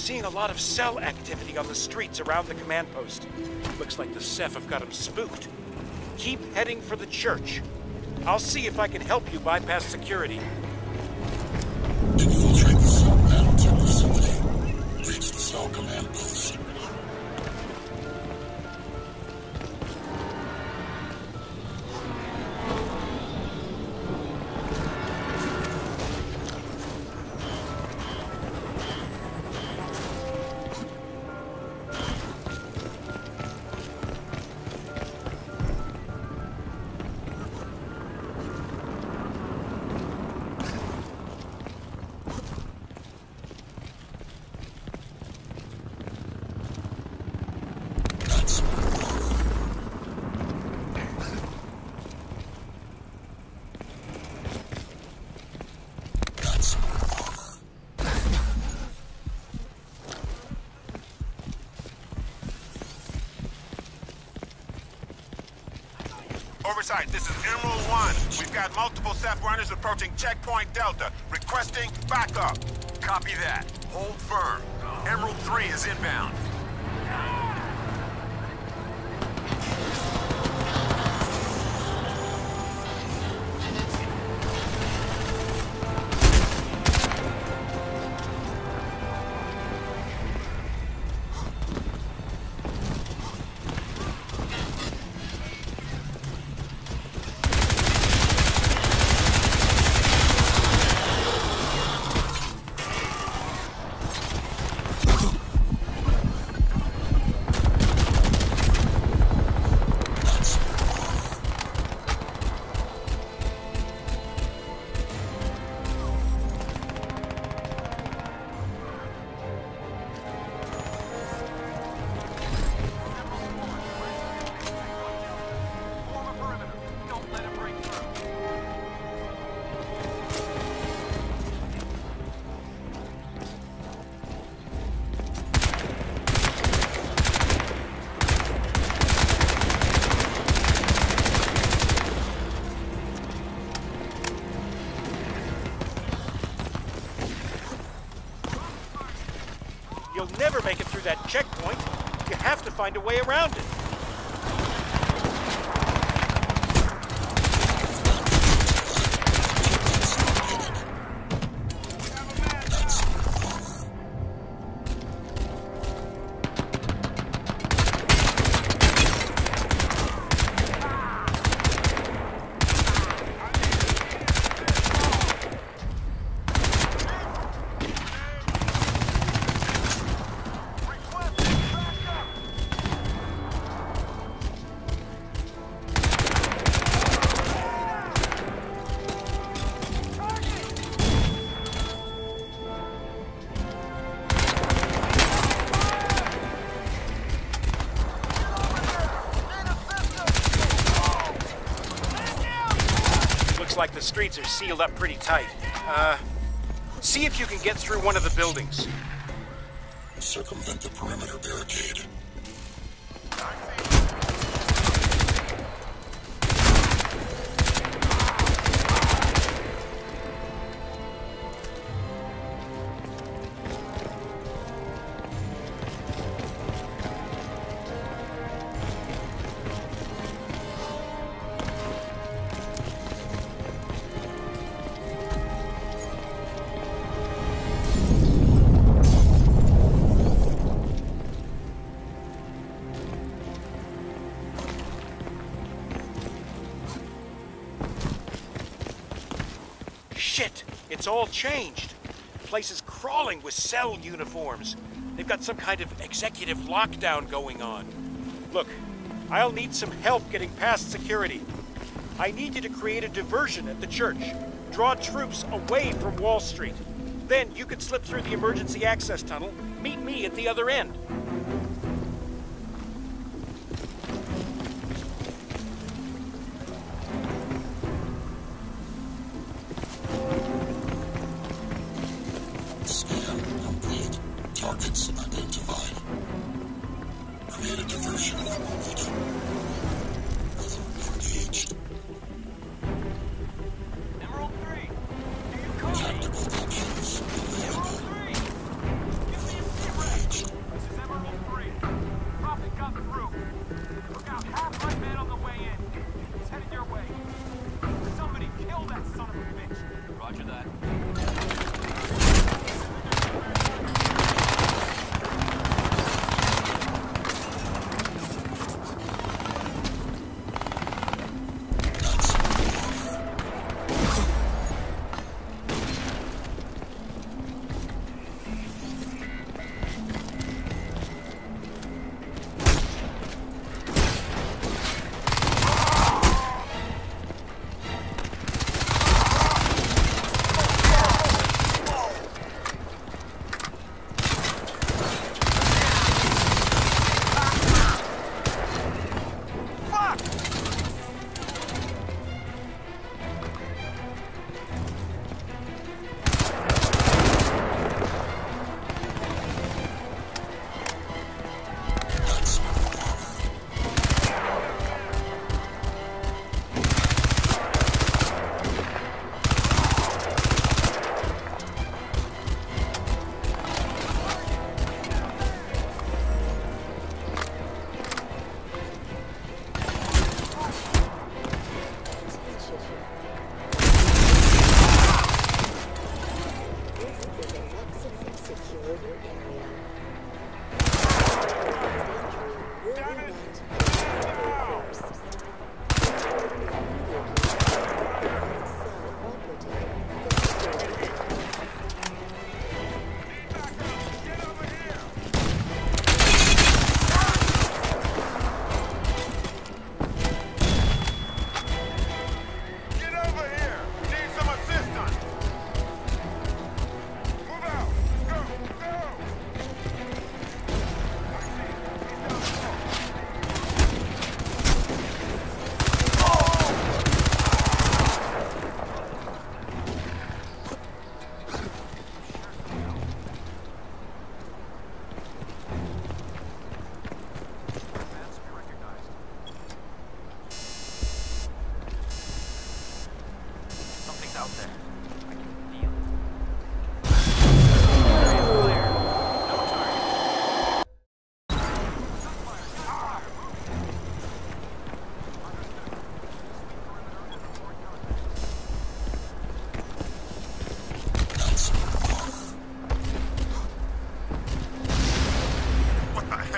seeing a lot of cell activity on the streets around the command post. Looks like the Ceph have got them spooked. Keep heading for the church. I'll see if I can help you bypass security. Infiltrate the cell management facility. Reach the cell command post. Oversight, this is Emerald One. We've got multiple Ceph runners approaching Checkpoint Delta, requesting backup. Copy that. Hold firm. Emerald Three is inbound. You'll never make it through that checkpoint. You have to find a way around it. Like the streets are sealed up pretty tight. Uh, see if you can get through one of the buildings. Circumvent the perimeter barricade. Shit! It's all changed. The place is crawling with cell uniforms. They've got some kind of executive lockdown going on. Look, I'll need some help getting past security. I need you to create a diversion at the church. Draw troops away from Wall Street. Then you could slip through the emergency access tunnel, meet me at the other end. Scan complete. Targets identified. Create a diversion if needed. Engaged. Emerald Three, do you copy? Tactical options available. Emerald Three, give me a sit rep.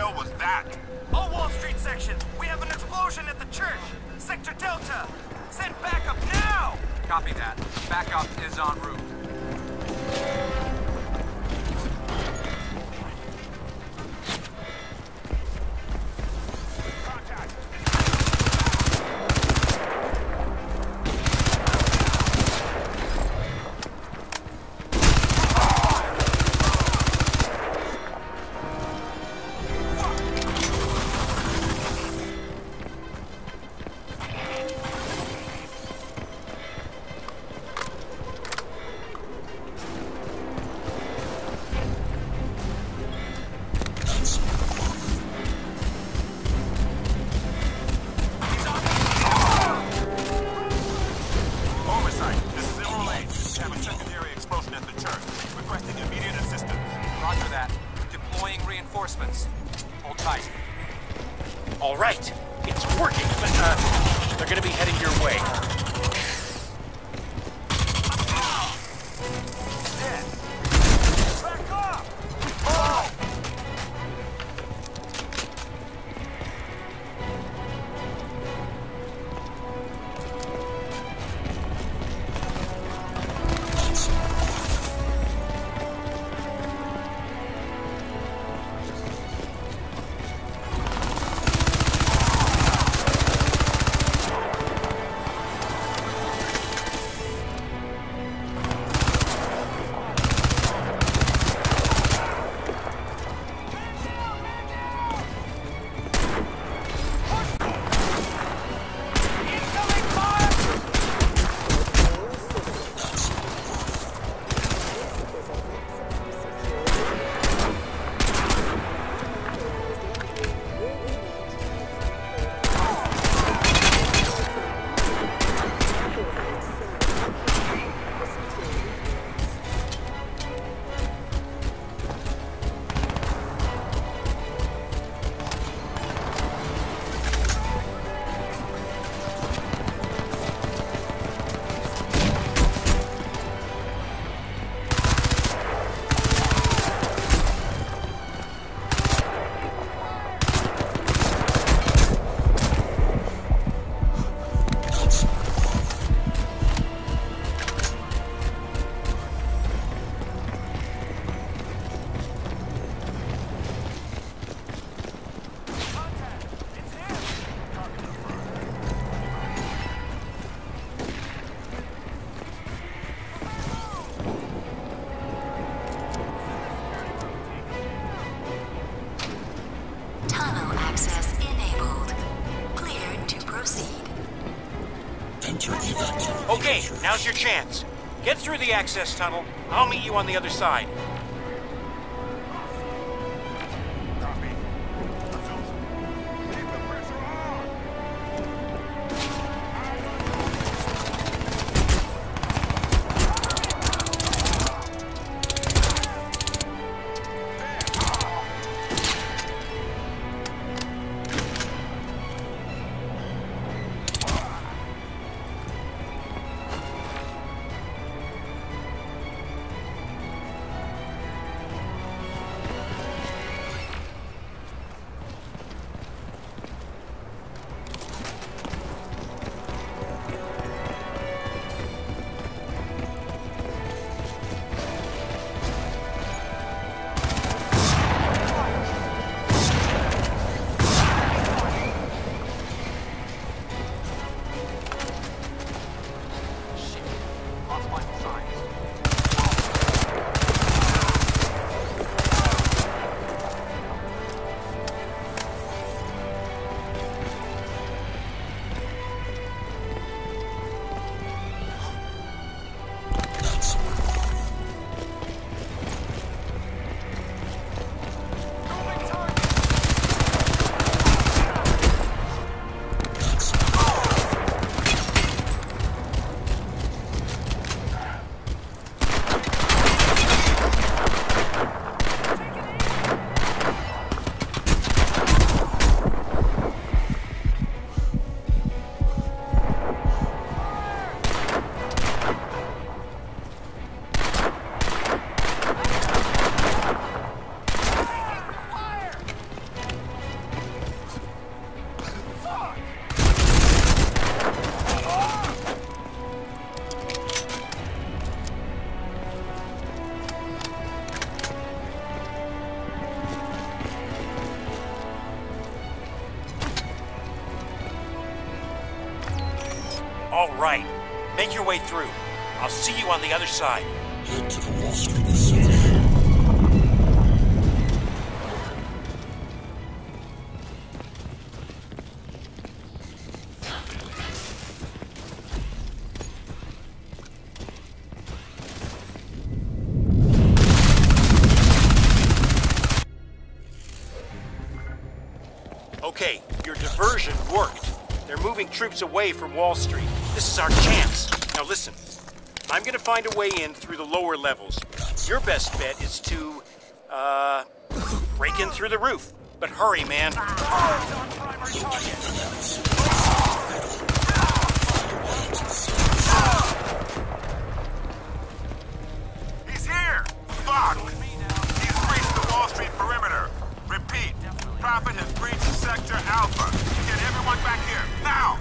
hell was that? All Wall Street section, we have an explosion at the church. Sector Delta, send backup now! Copy that. Backup is en route. All right, it's working, but uh, they're gonna be heading your way. Back up! Oh! Okay, now's your chance. Get through the access tunnel. I'll meet you on the other side. All right. Make your way through. I'll see you on the other side. Head to the Wall Street facility. Okay, your diversion worked. They're moving troops away from Wall Street. This is our chance. Now listen, I'm gonna find a way in through the lower levels. Your best bet is to, uh, break in through the roof. But hurry, man. He's here! Fuck! He's breached the Wall Street perimeter. Repeat, Prophet has breached Sector Alpha. Get everyone back here, now!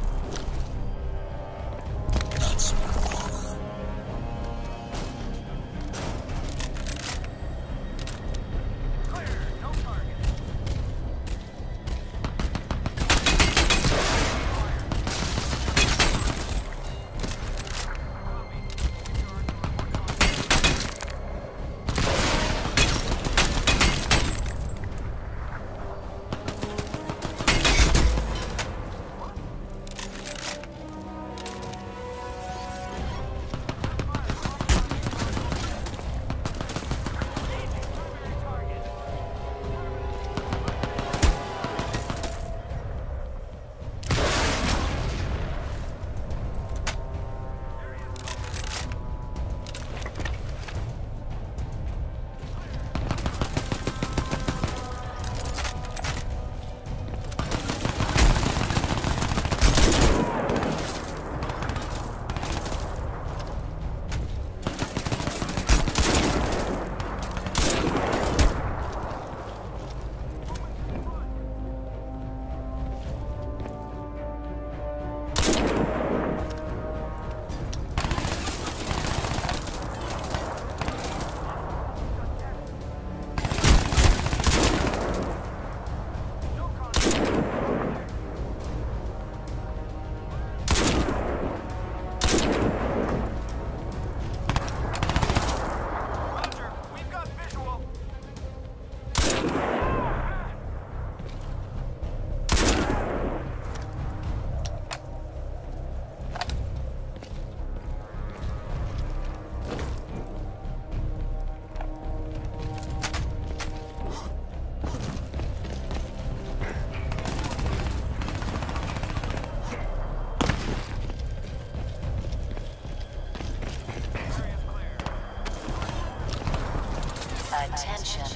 Attention.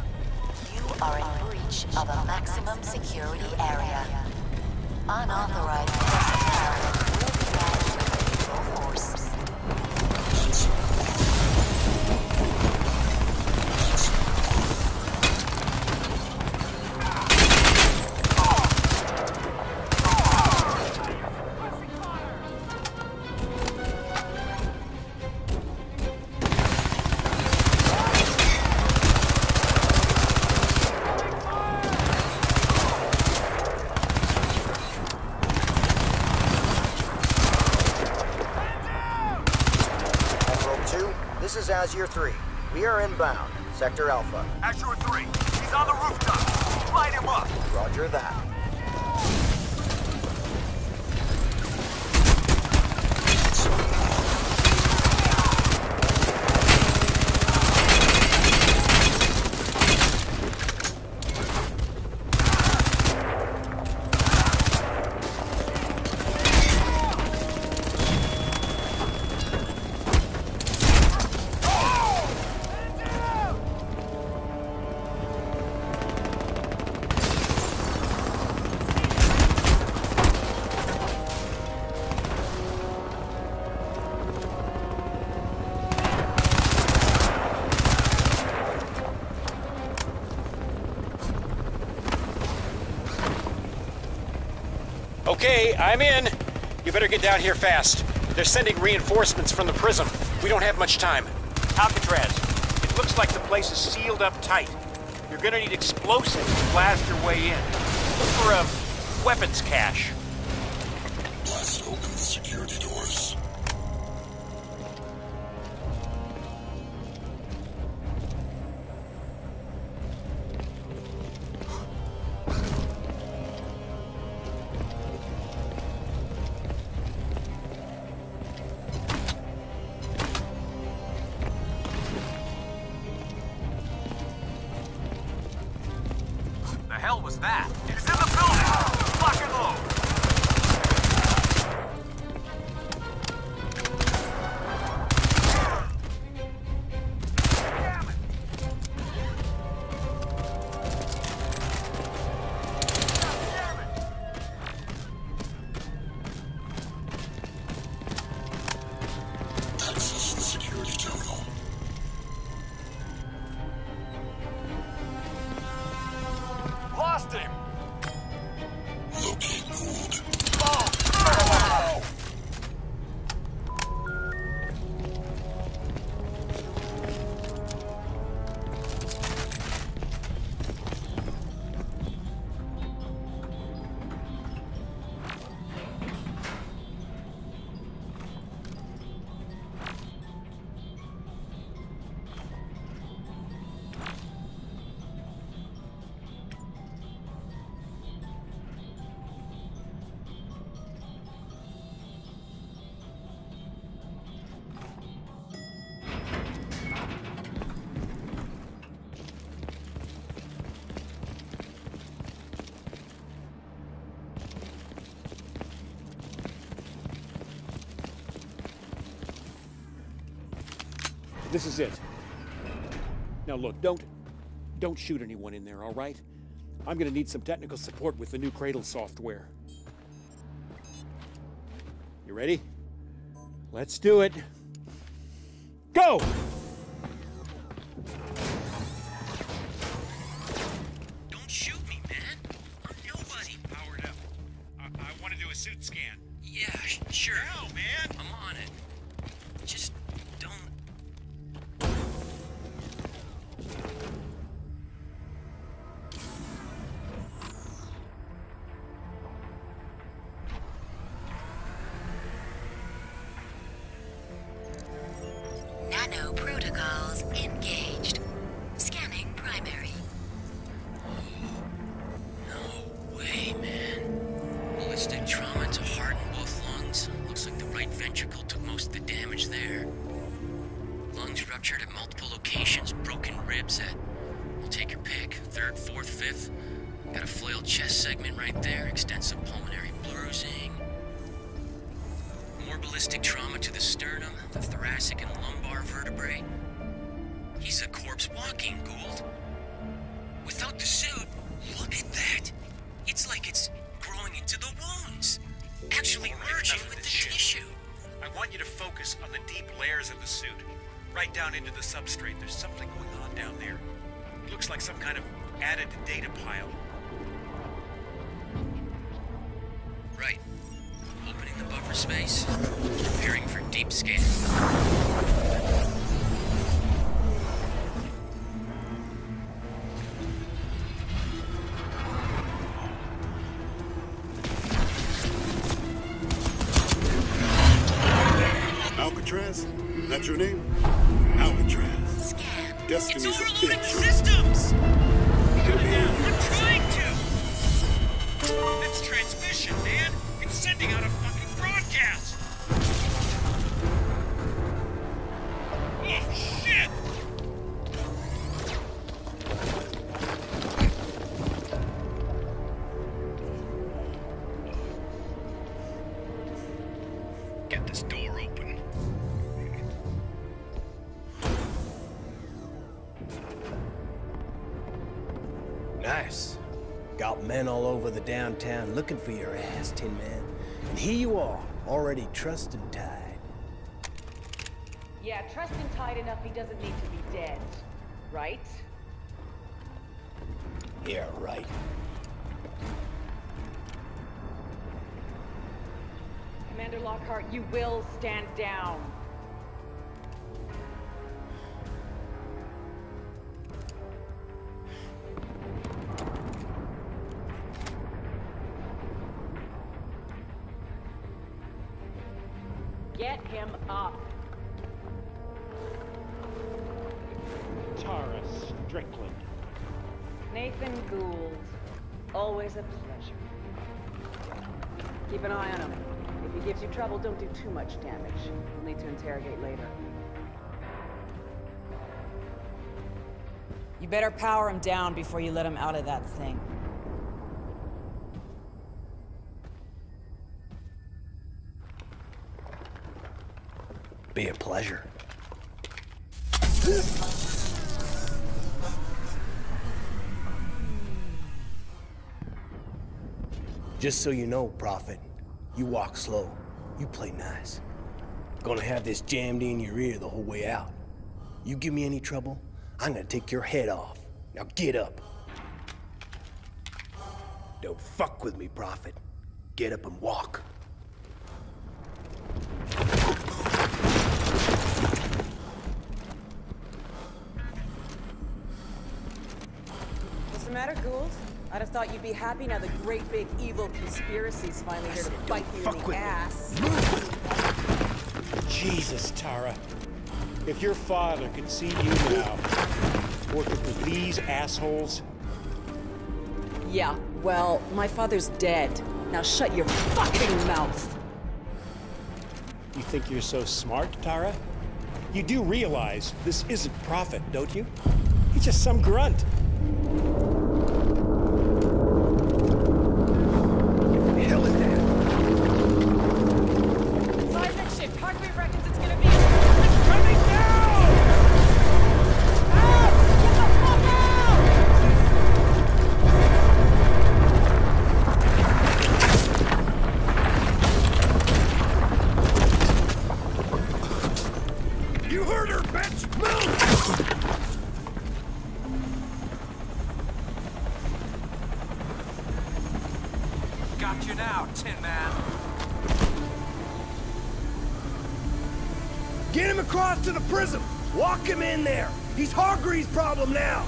You are in breach of a maximum security area. Unauthorized personnel will be managed with lethal force. This is Azure three. We are inbound. Sector Alpha. Azure three, he's on the rooftop. Light him up. Roger that. Okay, I'm in. You better get down here fast. They're sending reinforcements from the prism. We don't have much time. Alcatraz, it looks like the place is sealed up tight. You're gonna need explosives to blast your way in. Look for a weapons cache. Open the security doors. The hell was that? It's in the building! Lock and load! Access the security terminal. Lost him! Locate Gould. Oh! This is it. Now look, don't... don't shoot anyone in there, all right? I'm gonna need some technical support with the new Cradle software. You ready? Let's do it. Go! Don't shoot me, man. I'm nobody. Powered up. I, I want to do a suit scan. Yeah, sure. No, man. I'm on it. Just don't... Nano protocols engaged. Scanning primary. No way, man. Ballistic trauma to heart and both lungs. Looks like the right ventricle took most of the damage there. Lungs ruptured at multiple locations, broken ribs at... Well, take your pick. Third, fourth, fifth. Got a flailed chest segment right there, extensive pulmonary bruising. More ballistic trauma to the sternum, the thoracic and lumbar vertebrae. He's a corpse walking, Gould. Without the suit, look at that. It's like it's growing into the wounds. Actually merging with the tissue. I want you to focus on the deep layers of the suit. Right down into the substrate. There's something going on down there. It looks like some kind of added data pile. Right. Opening the buffer space. Preparing for deep scan. Alcatraz? That's your name? Alcatraz. Scan. Destiny's It's a overloading the bitch. systems! Get him down. I'm trying to! That's transmission, man! It's sending out a fucking broadcast! Oh, shit! Get this door open. Nice. Got men all over the downtown looking for your ass, Tin Man. And here you are, already trussed and tied. Yeah, trust him tight enough he doesn't need to be dead. Right? Yeah, right. Commander Lockhart, you will stand down. Get him up. Tara Strickland. Nathan Gould. Always a pleasure. Keep an eye on him. If he gives you trouble, don't do too much damage. We'll need to interrogate later. You better power him down before you let him out of that thing. Be a pleasure. Just so you know, Prophet, you walk slow, you play nice. Gonna have this jammed in your ear the whole way out. You give me any trouble, I'm gonna take your head off. Now get up. Don't fuck with me, Prophet. Get up and walk. What's the matter, Gould? I'd have thought you'd be happy now the great big evil conspiracy's finally here to bite you in the ass. Jesus, Tara. If your father could see you now, working for these assholes. Yeah, well, my father's dead. Now shut your fucking mouth. You think you're so smart, Tara? You do realize this isn't Prophet, don't you? He's just some grunt. Got you now, Tin Man. Get him across to the prism! Walk him in there! He's Hargreaves' problem now!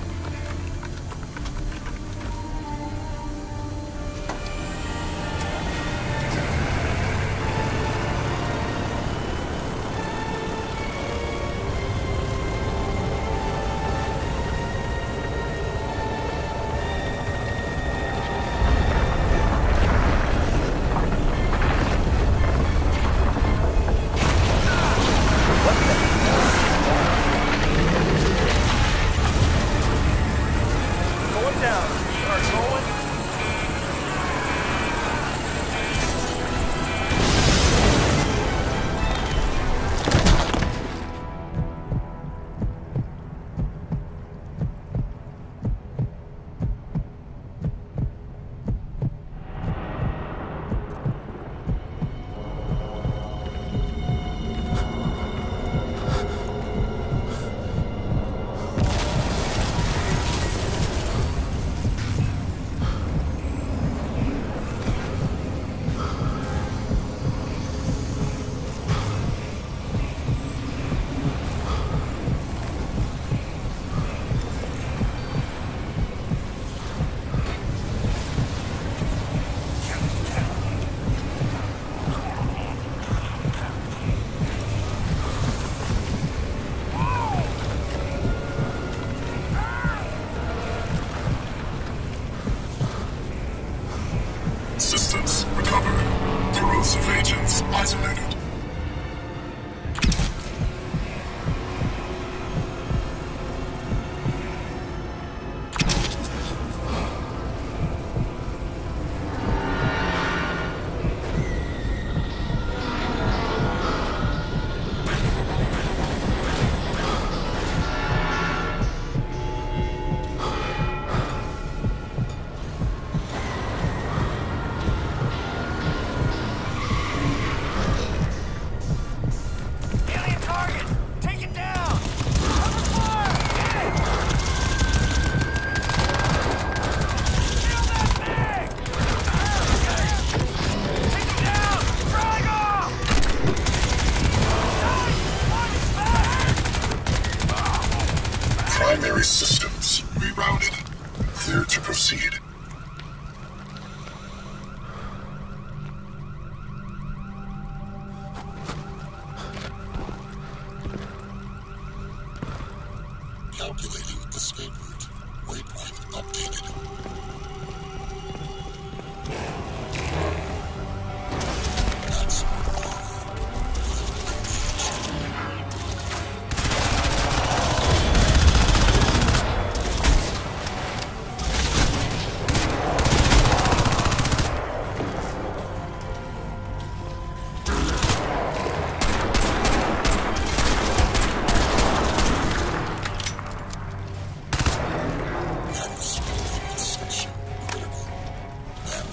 Systems recovered. Corrosive agents isolated.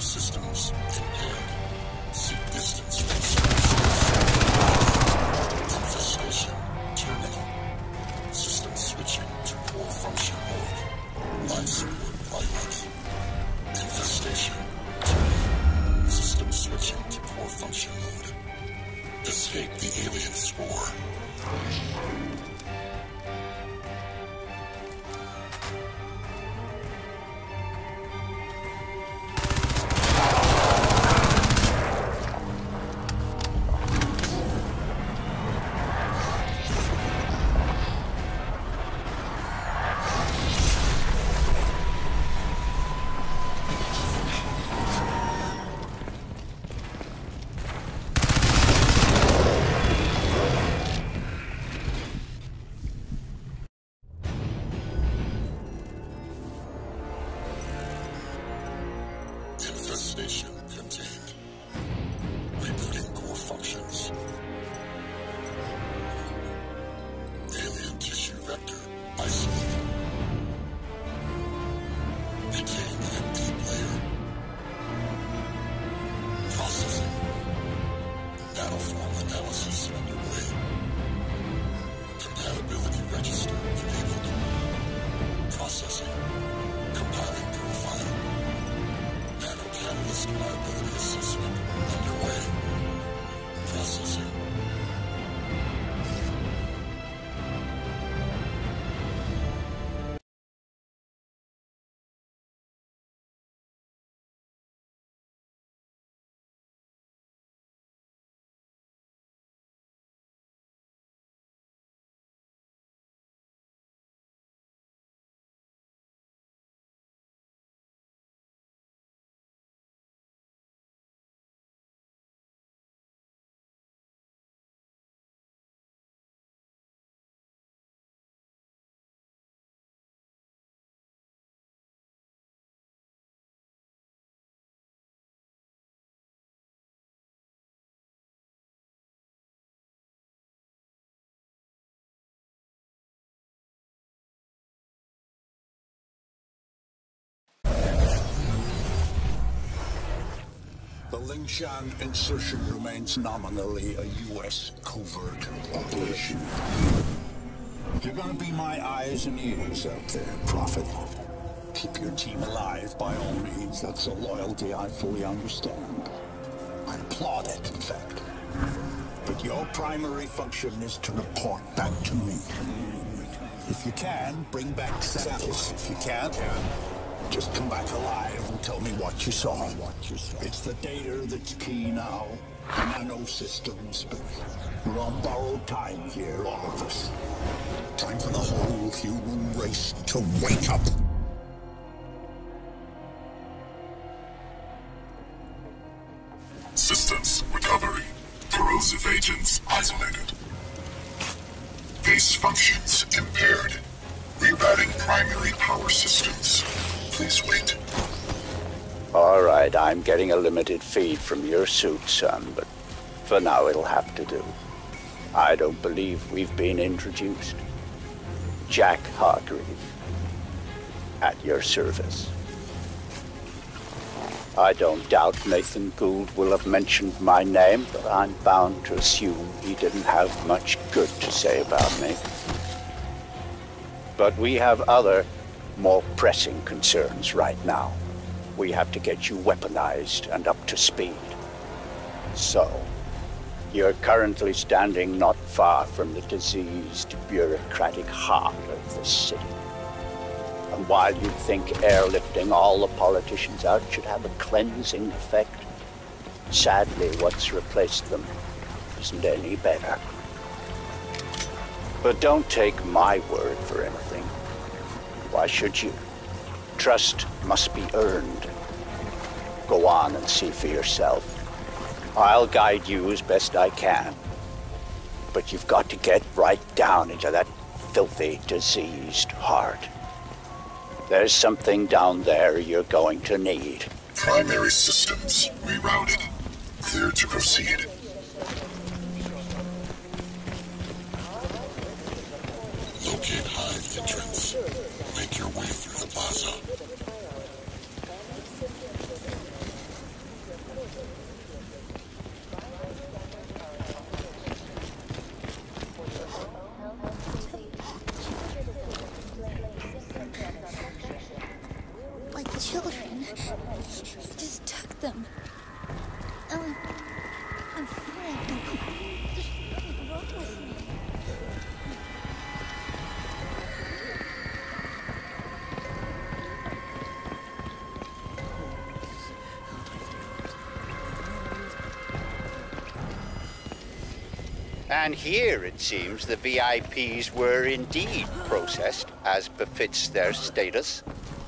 systems impaired. Seek distance from sources. Infestation terminal. System switching to poor function mode. Life support priority. Infestation terminal. System switching to poor function mode. Escape the alien spore. Infestation contained. Rebooting core functions. Alien tissue vector isolated. Retain at deep layer. Processing. Nanoform analysis underway. Compatibility register enabled. Processing. Compiling profile. Nano-catalyst reliability assessment underway. Processing. The Lingshan insertion remains nominally a U S covert operation. You're gonna be my eyes and ears out there, Prophet. Keep your team alive by all means. That's a loyalty I fully understand. I applaud it, in fact. But your primary function is to report back to me. If you can, bring back samples. If you can't, just come back alive and tell me what you saw. It's the data that's key now. Nano systems, but we're on borrowed time here, all of us. Time for the whole human race to wake up. Systems recovery. Corrosive agents isolated. Base functions impaired. Rerouting primary power systems. Please wait. All right, I'm getting a limited feed from your suit, son, but for now it'll have to do. I don't believe we've been introduced. Jack Hargreave, at your service. I don't doubt Nathan Gould will have mentioned my name, but I'm bound to assume he didn't have much good to say about me. But we have other, more pressing concerns right now. We have to get you weaponized and up to speed. So, you're currently standing not far from the diseased, bureaucratic heart of the city. And while you think airlifting all the politicians out should have a cleansing effect, sadly what's replaced them isn't any better. But don't take my word for anything. Why should you? Trust must be earned. Go on and see for yourself. I'll guide you as best I can. But you've got to get right down into that filthy, diseased heart. There's something down there you're going to need. Primary systems rerouted. Clear to proceed. Locate hive entrance. Make your way through the plaza. broken. Just took them. Ellen, I'm fine. There's nothing wrong with me. And here, it seems, the V I Ps were indeed processed, as befits their status.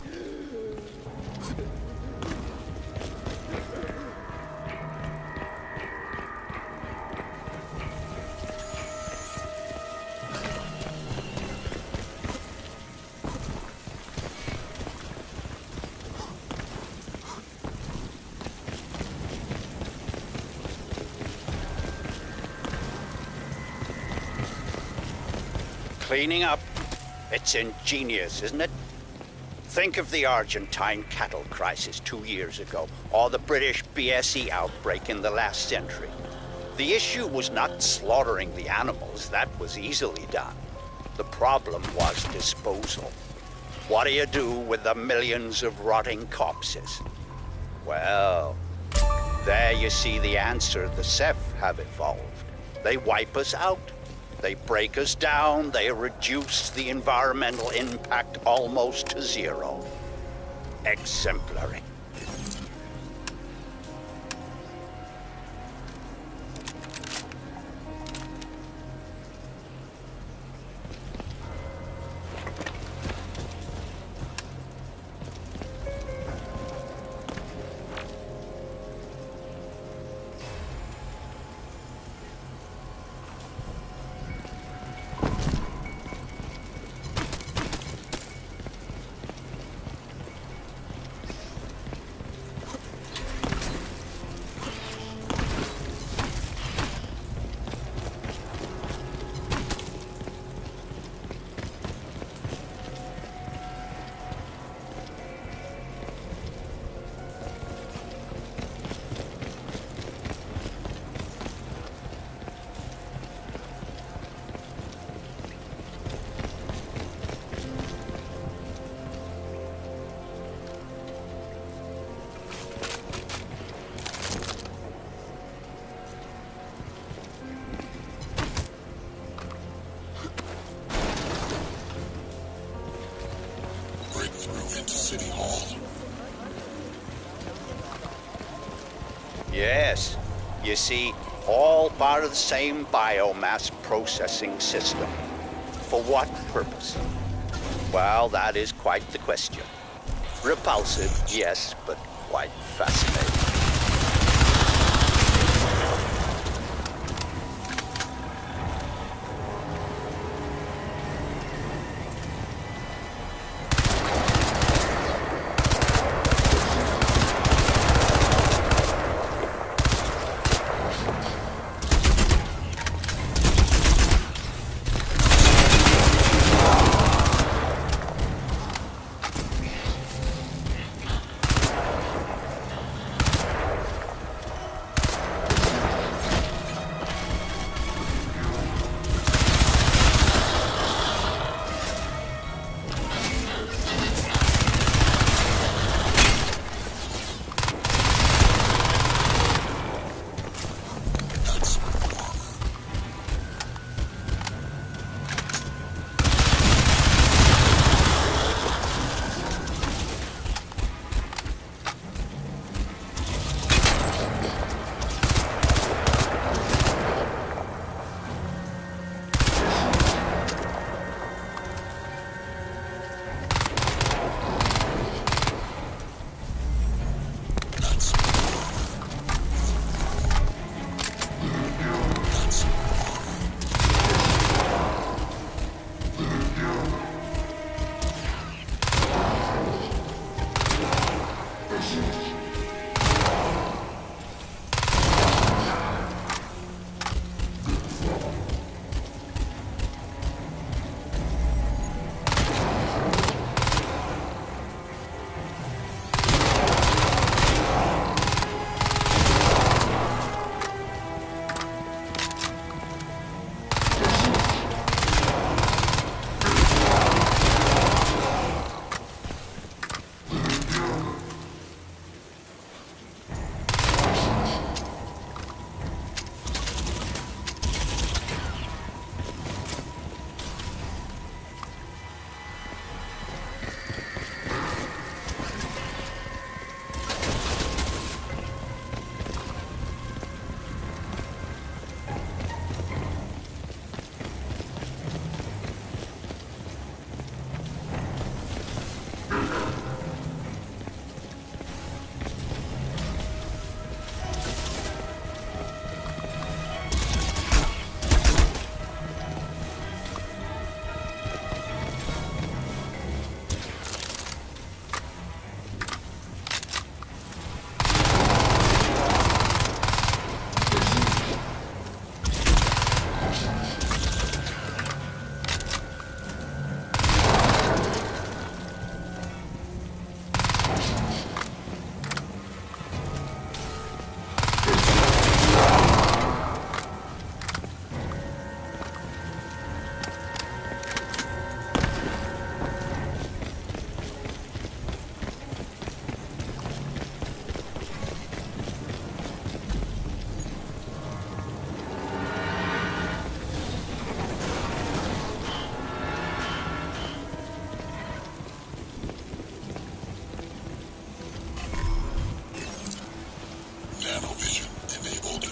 Cleaning up. It's ingenious, isn't it? Think of the Argentine cattle crisis two years ago, or the British B S E outbreak in the last century. The issue was not slaughtering the animals, that was easily done. The problem was disposal. What do you do with the millions of rotting corpses? Well, there you see the answer the Ceph have evolved. They wipe us out. They break us down, they reduce the environmental impact almost to zero. Exemplary. City Hall. Yes. You see, all part of the same biomass processing system. For what purpose? Well, that is quite the question. Repulsive, yes, but quite fascinating. Nanovision enabled.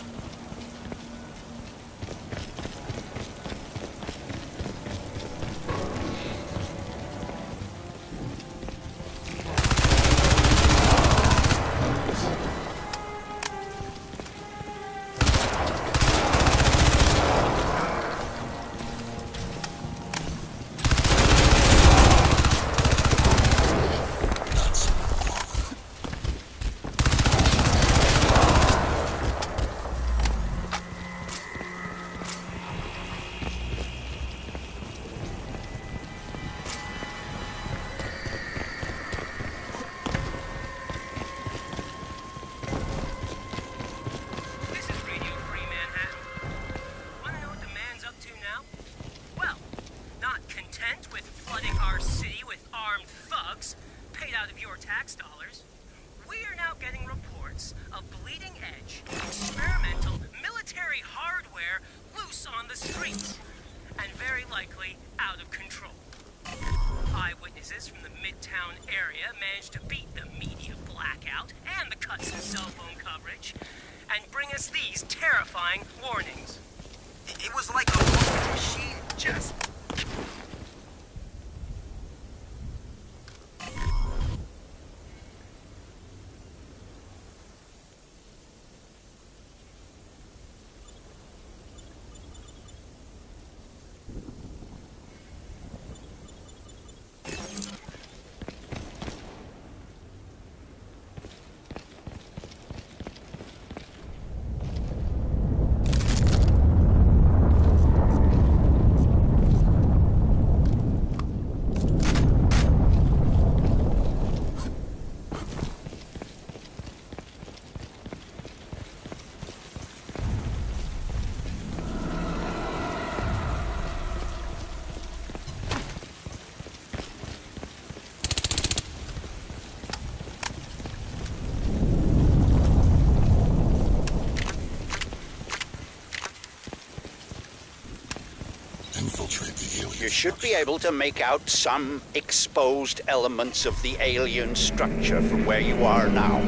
You should be able to make out some exposed elements of the alien structure from where you are now.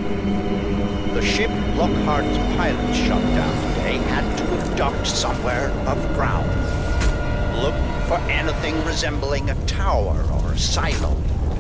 The ship Lockhart's pilot shot down today had to have docked somewhere above ground. Look for anything resembling a tower or a silo.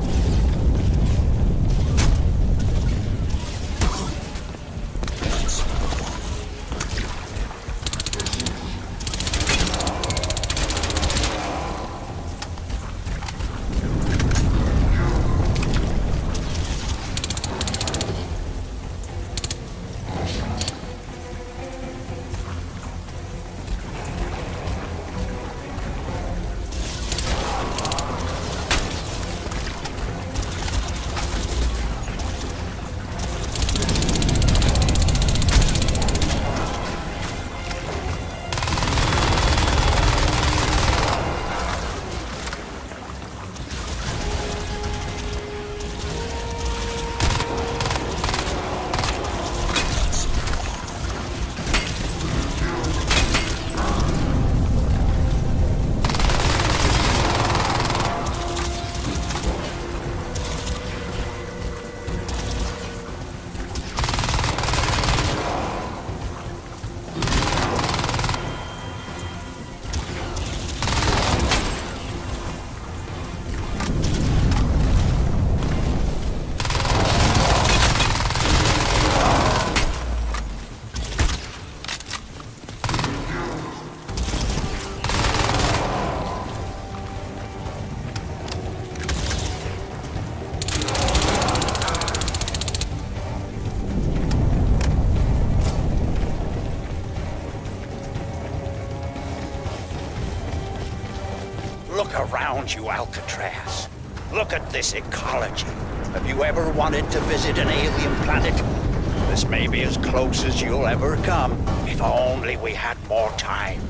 Look around you, Alcatraz. Look at this ecology. Have you ever wanted to visit an alien planet? This may be as close as you'll ever come, if only we had more time.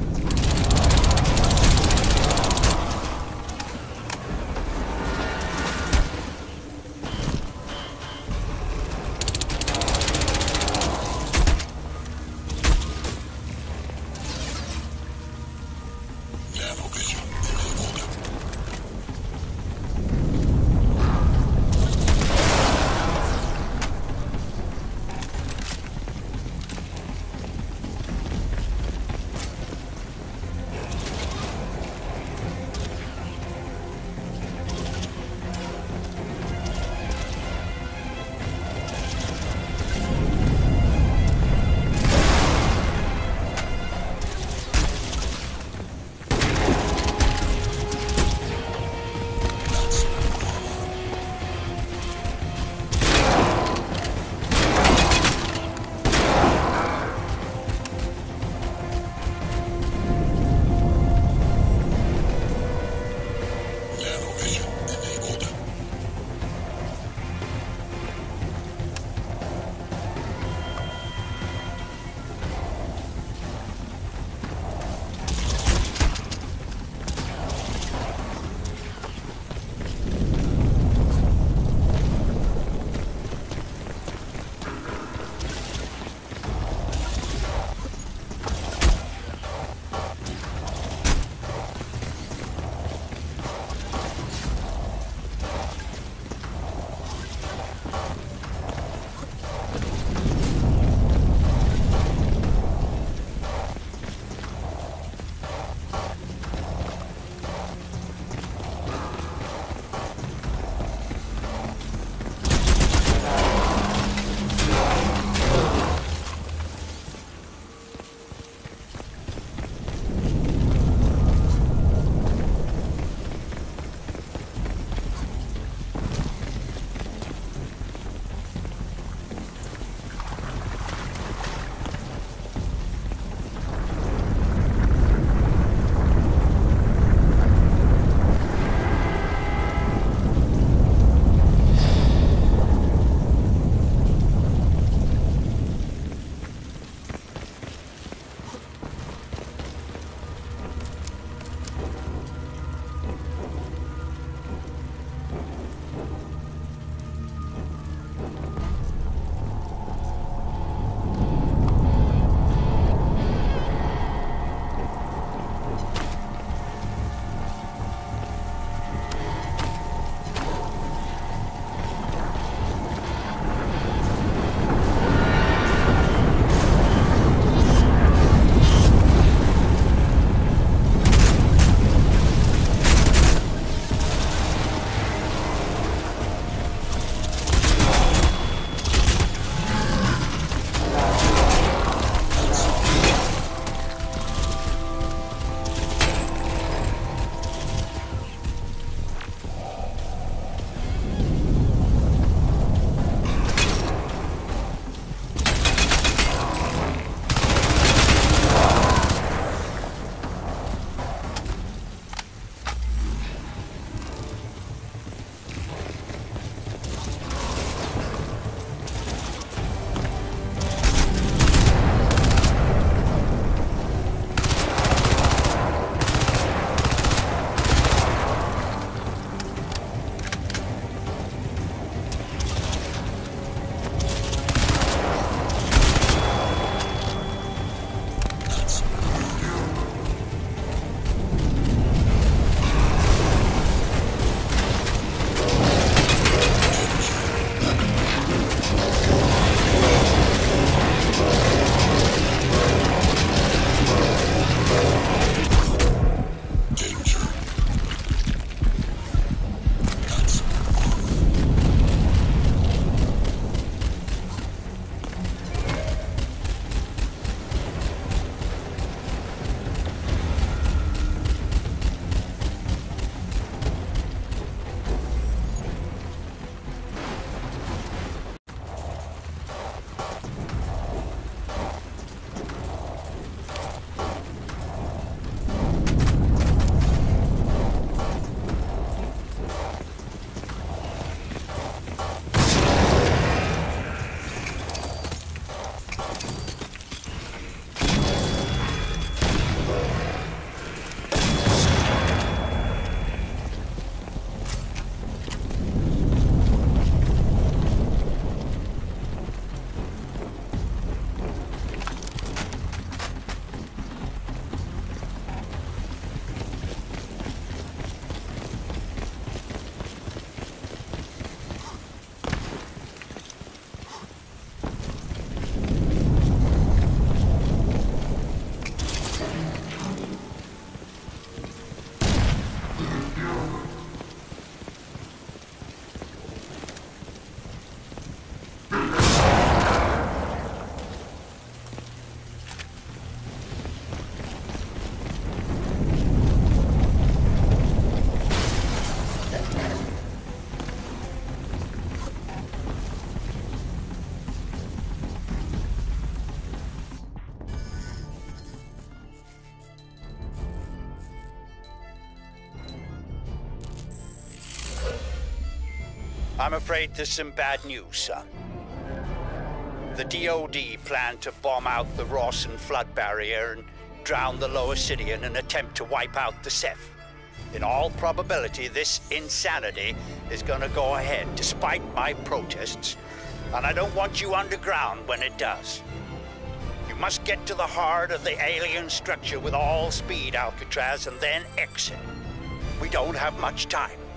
I'm afraid there's some bad news, son. The D O D plan to bomb out the Rawson flood barrier and drown the lower city in an attempt to wipe out the Ceph. In all probability, this insanity is gonna go ahead despite my protests, and I don't want you underground when it does. You must get to the heart of the alien structure with all speed, Alcatraz, and then exit. We don't have much time.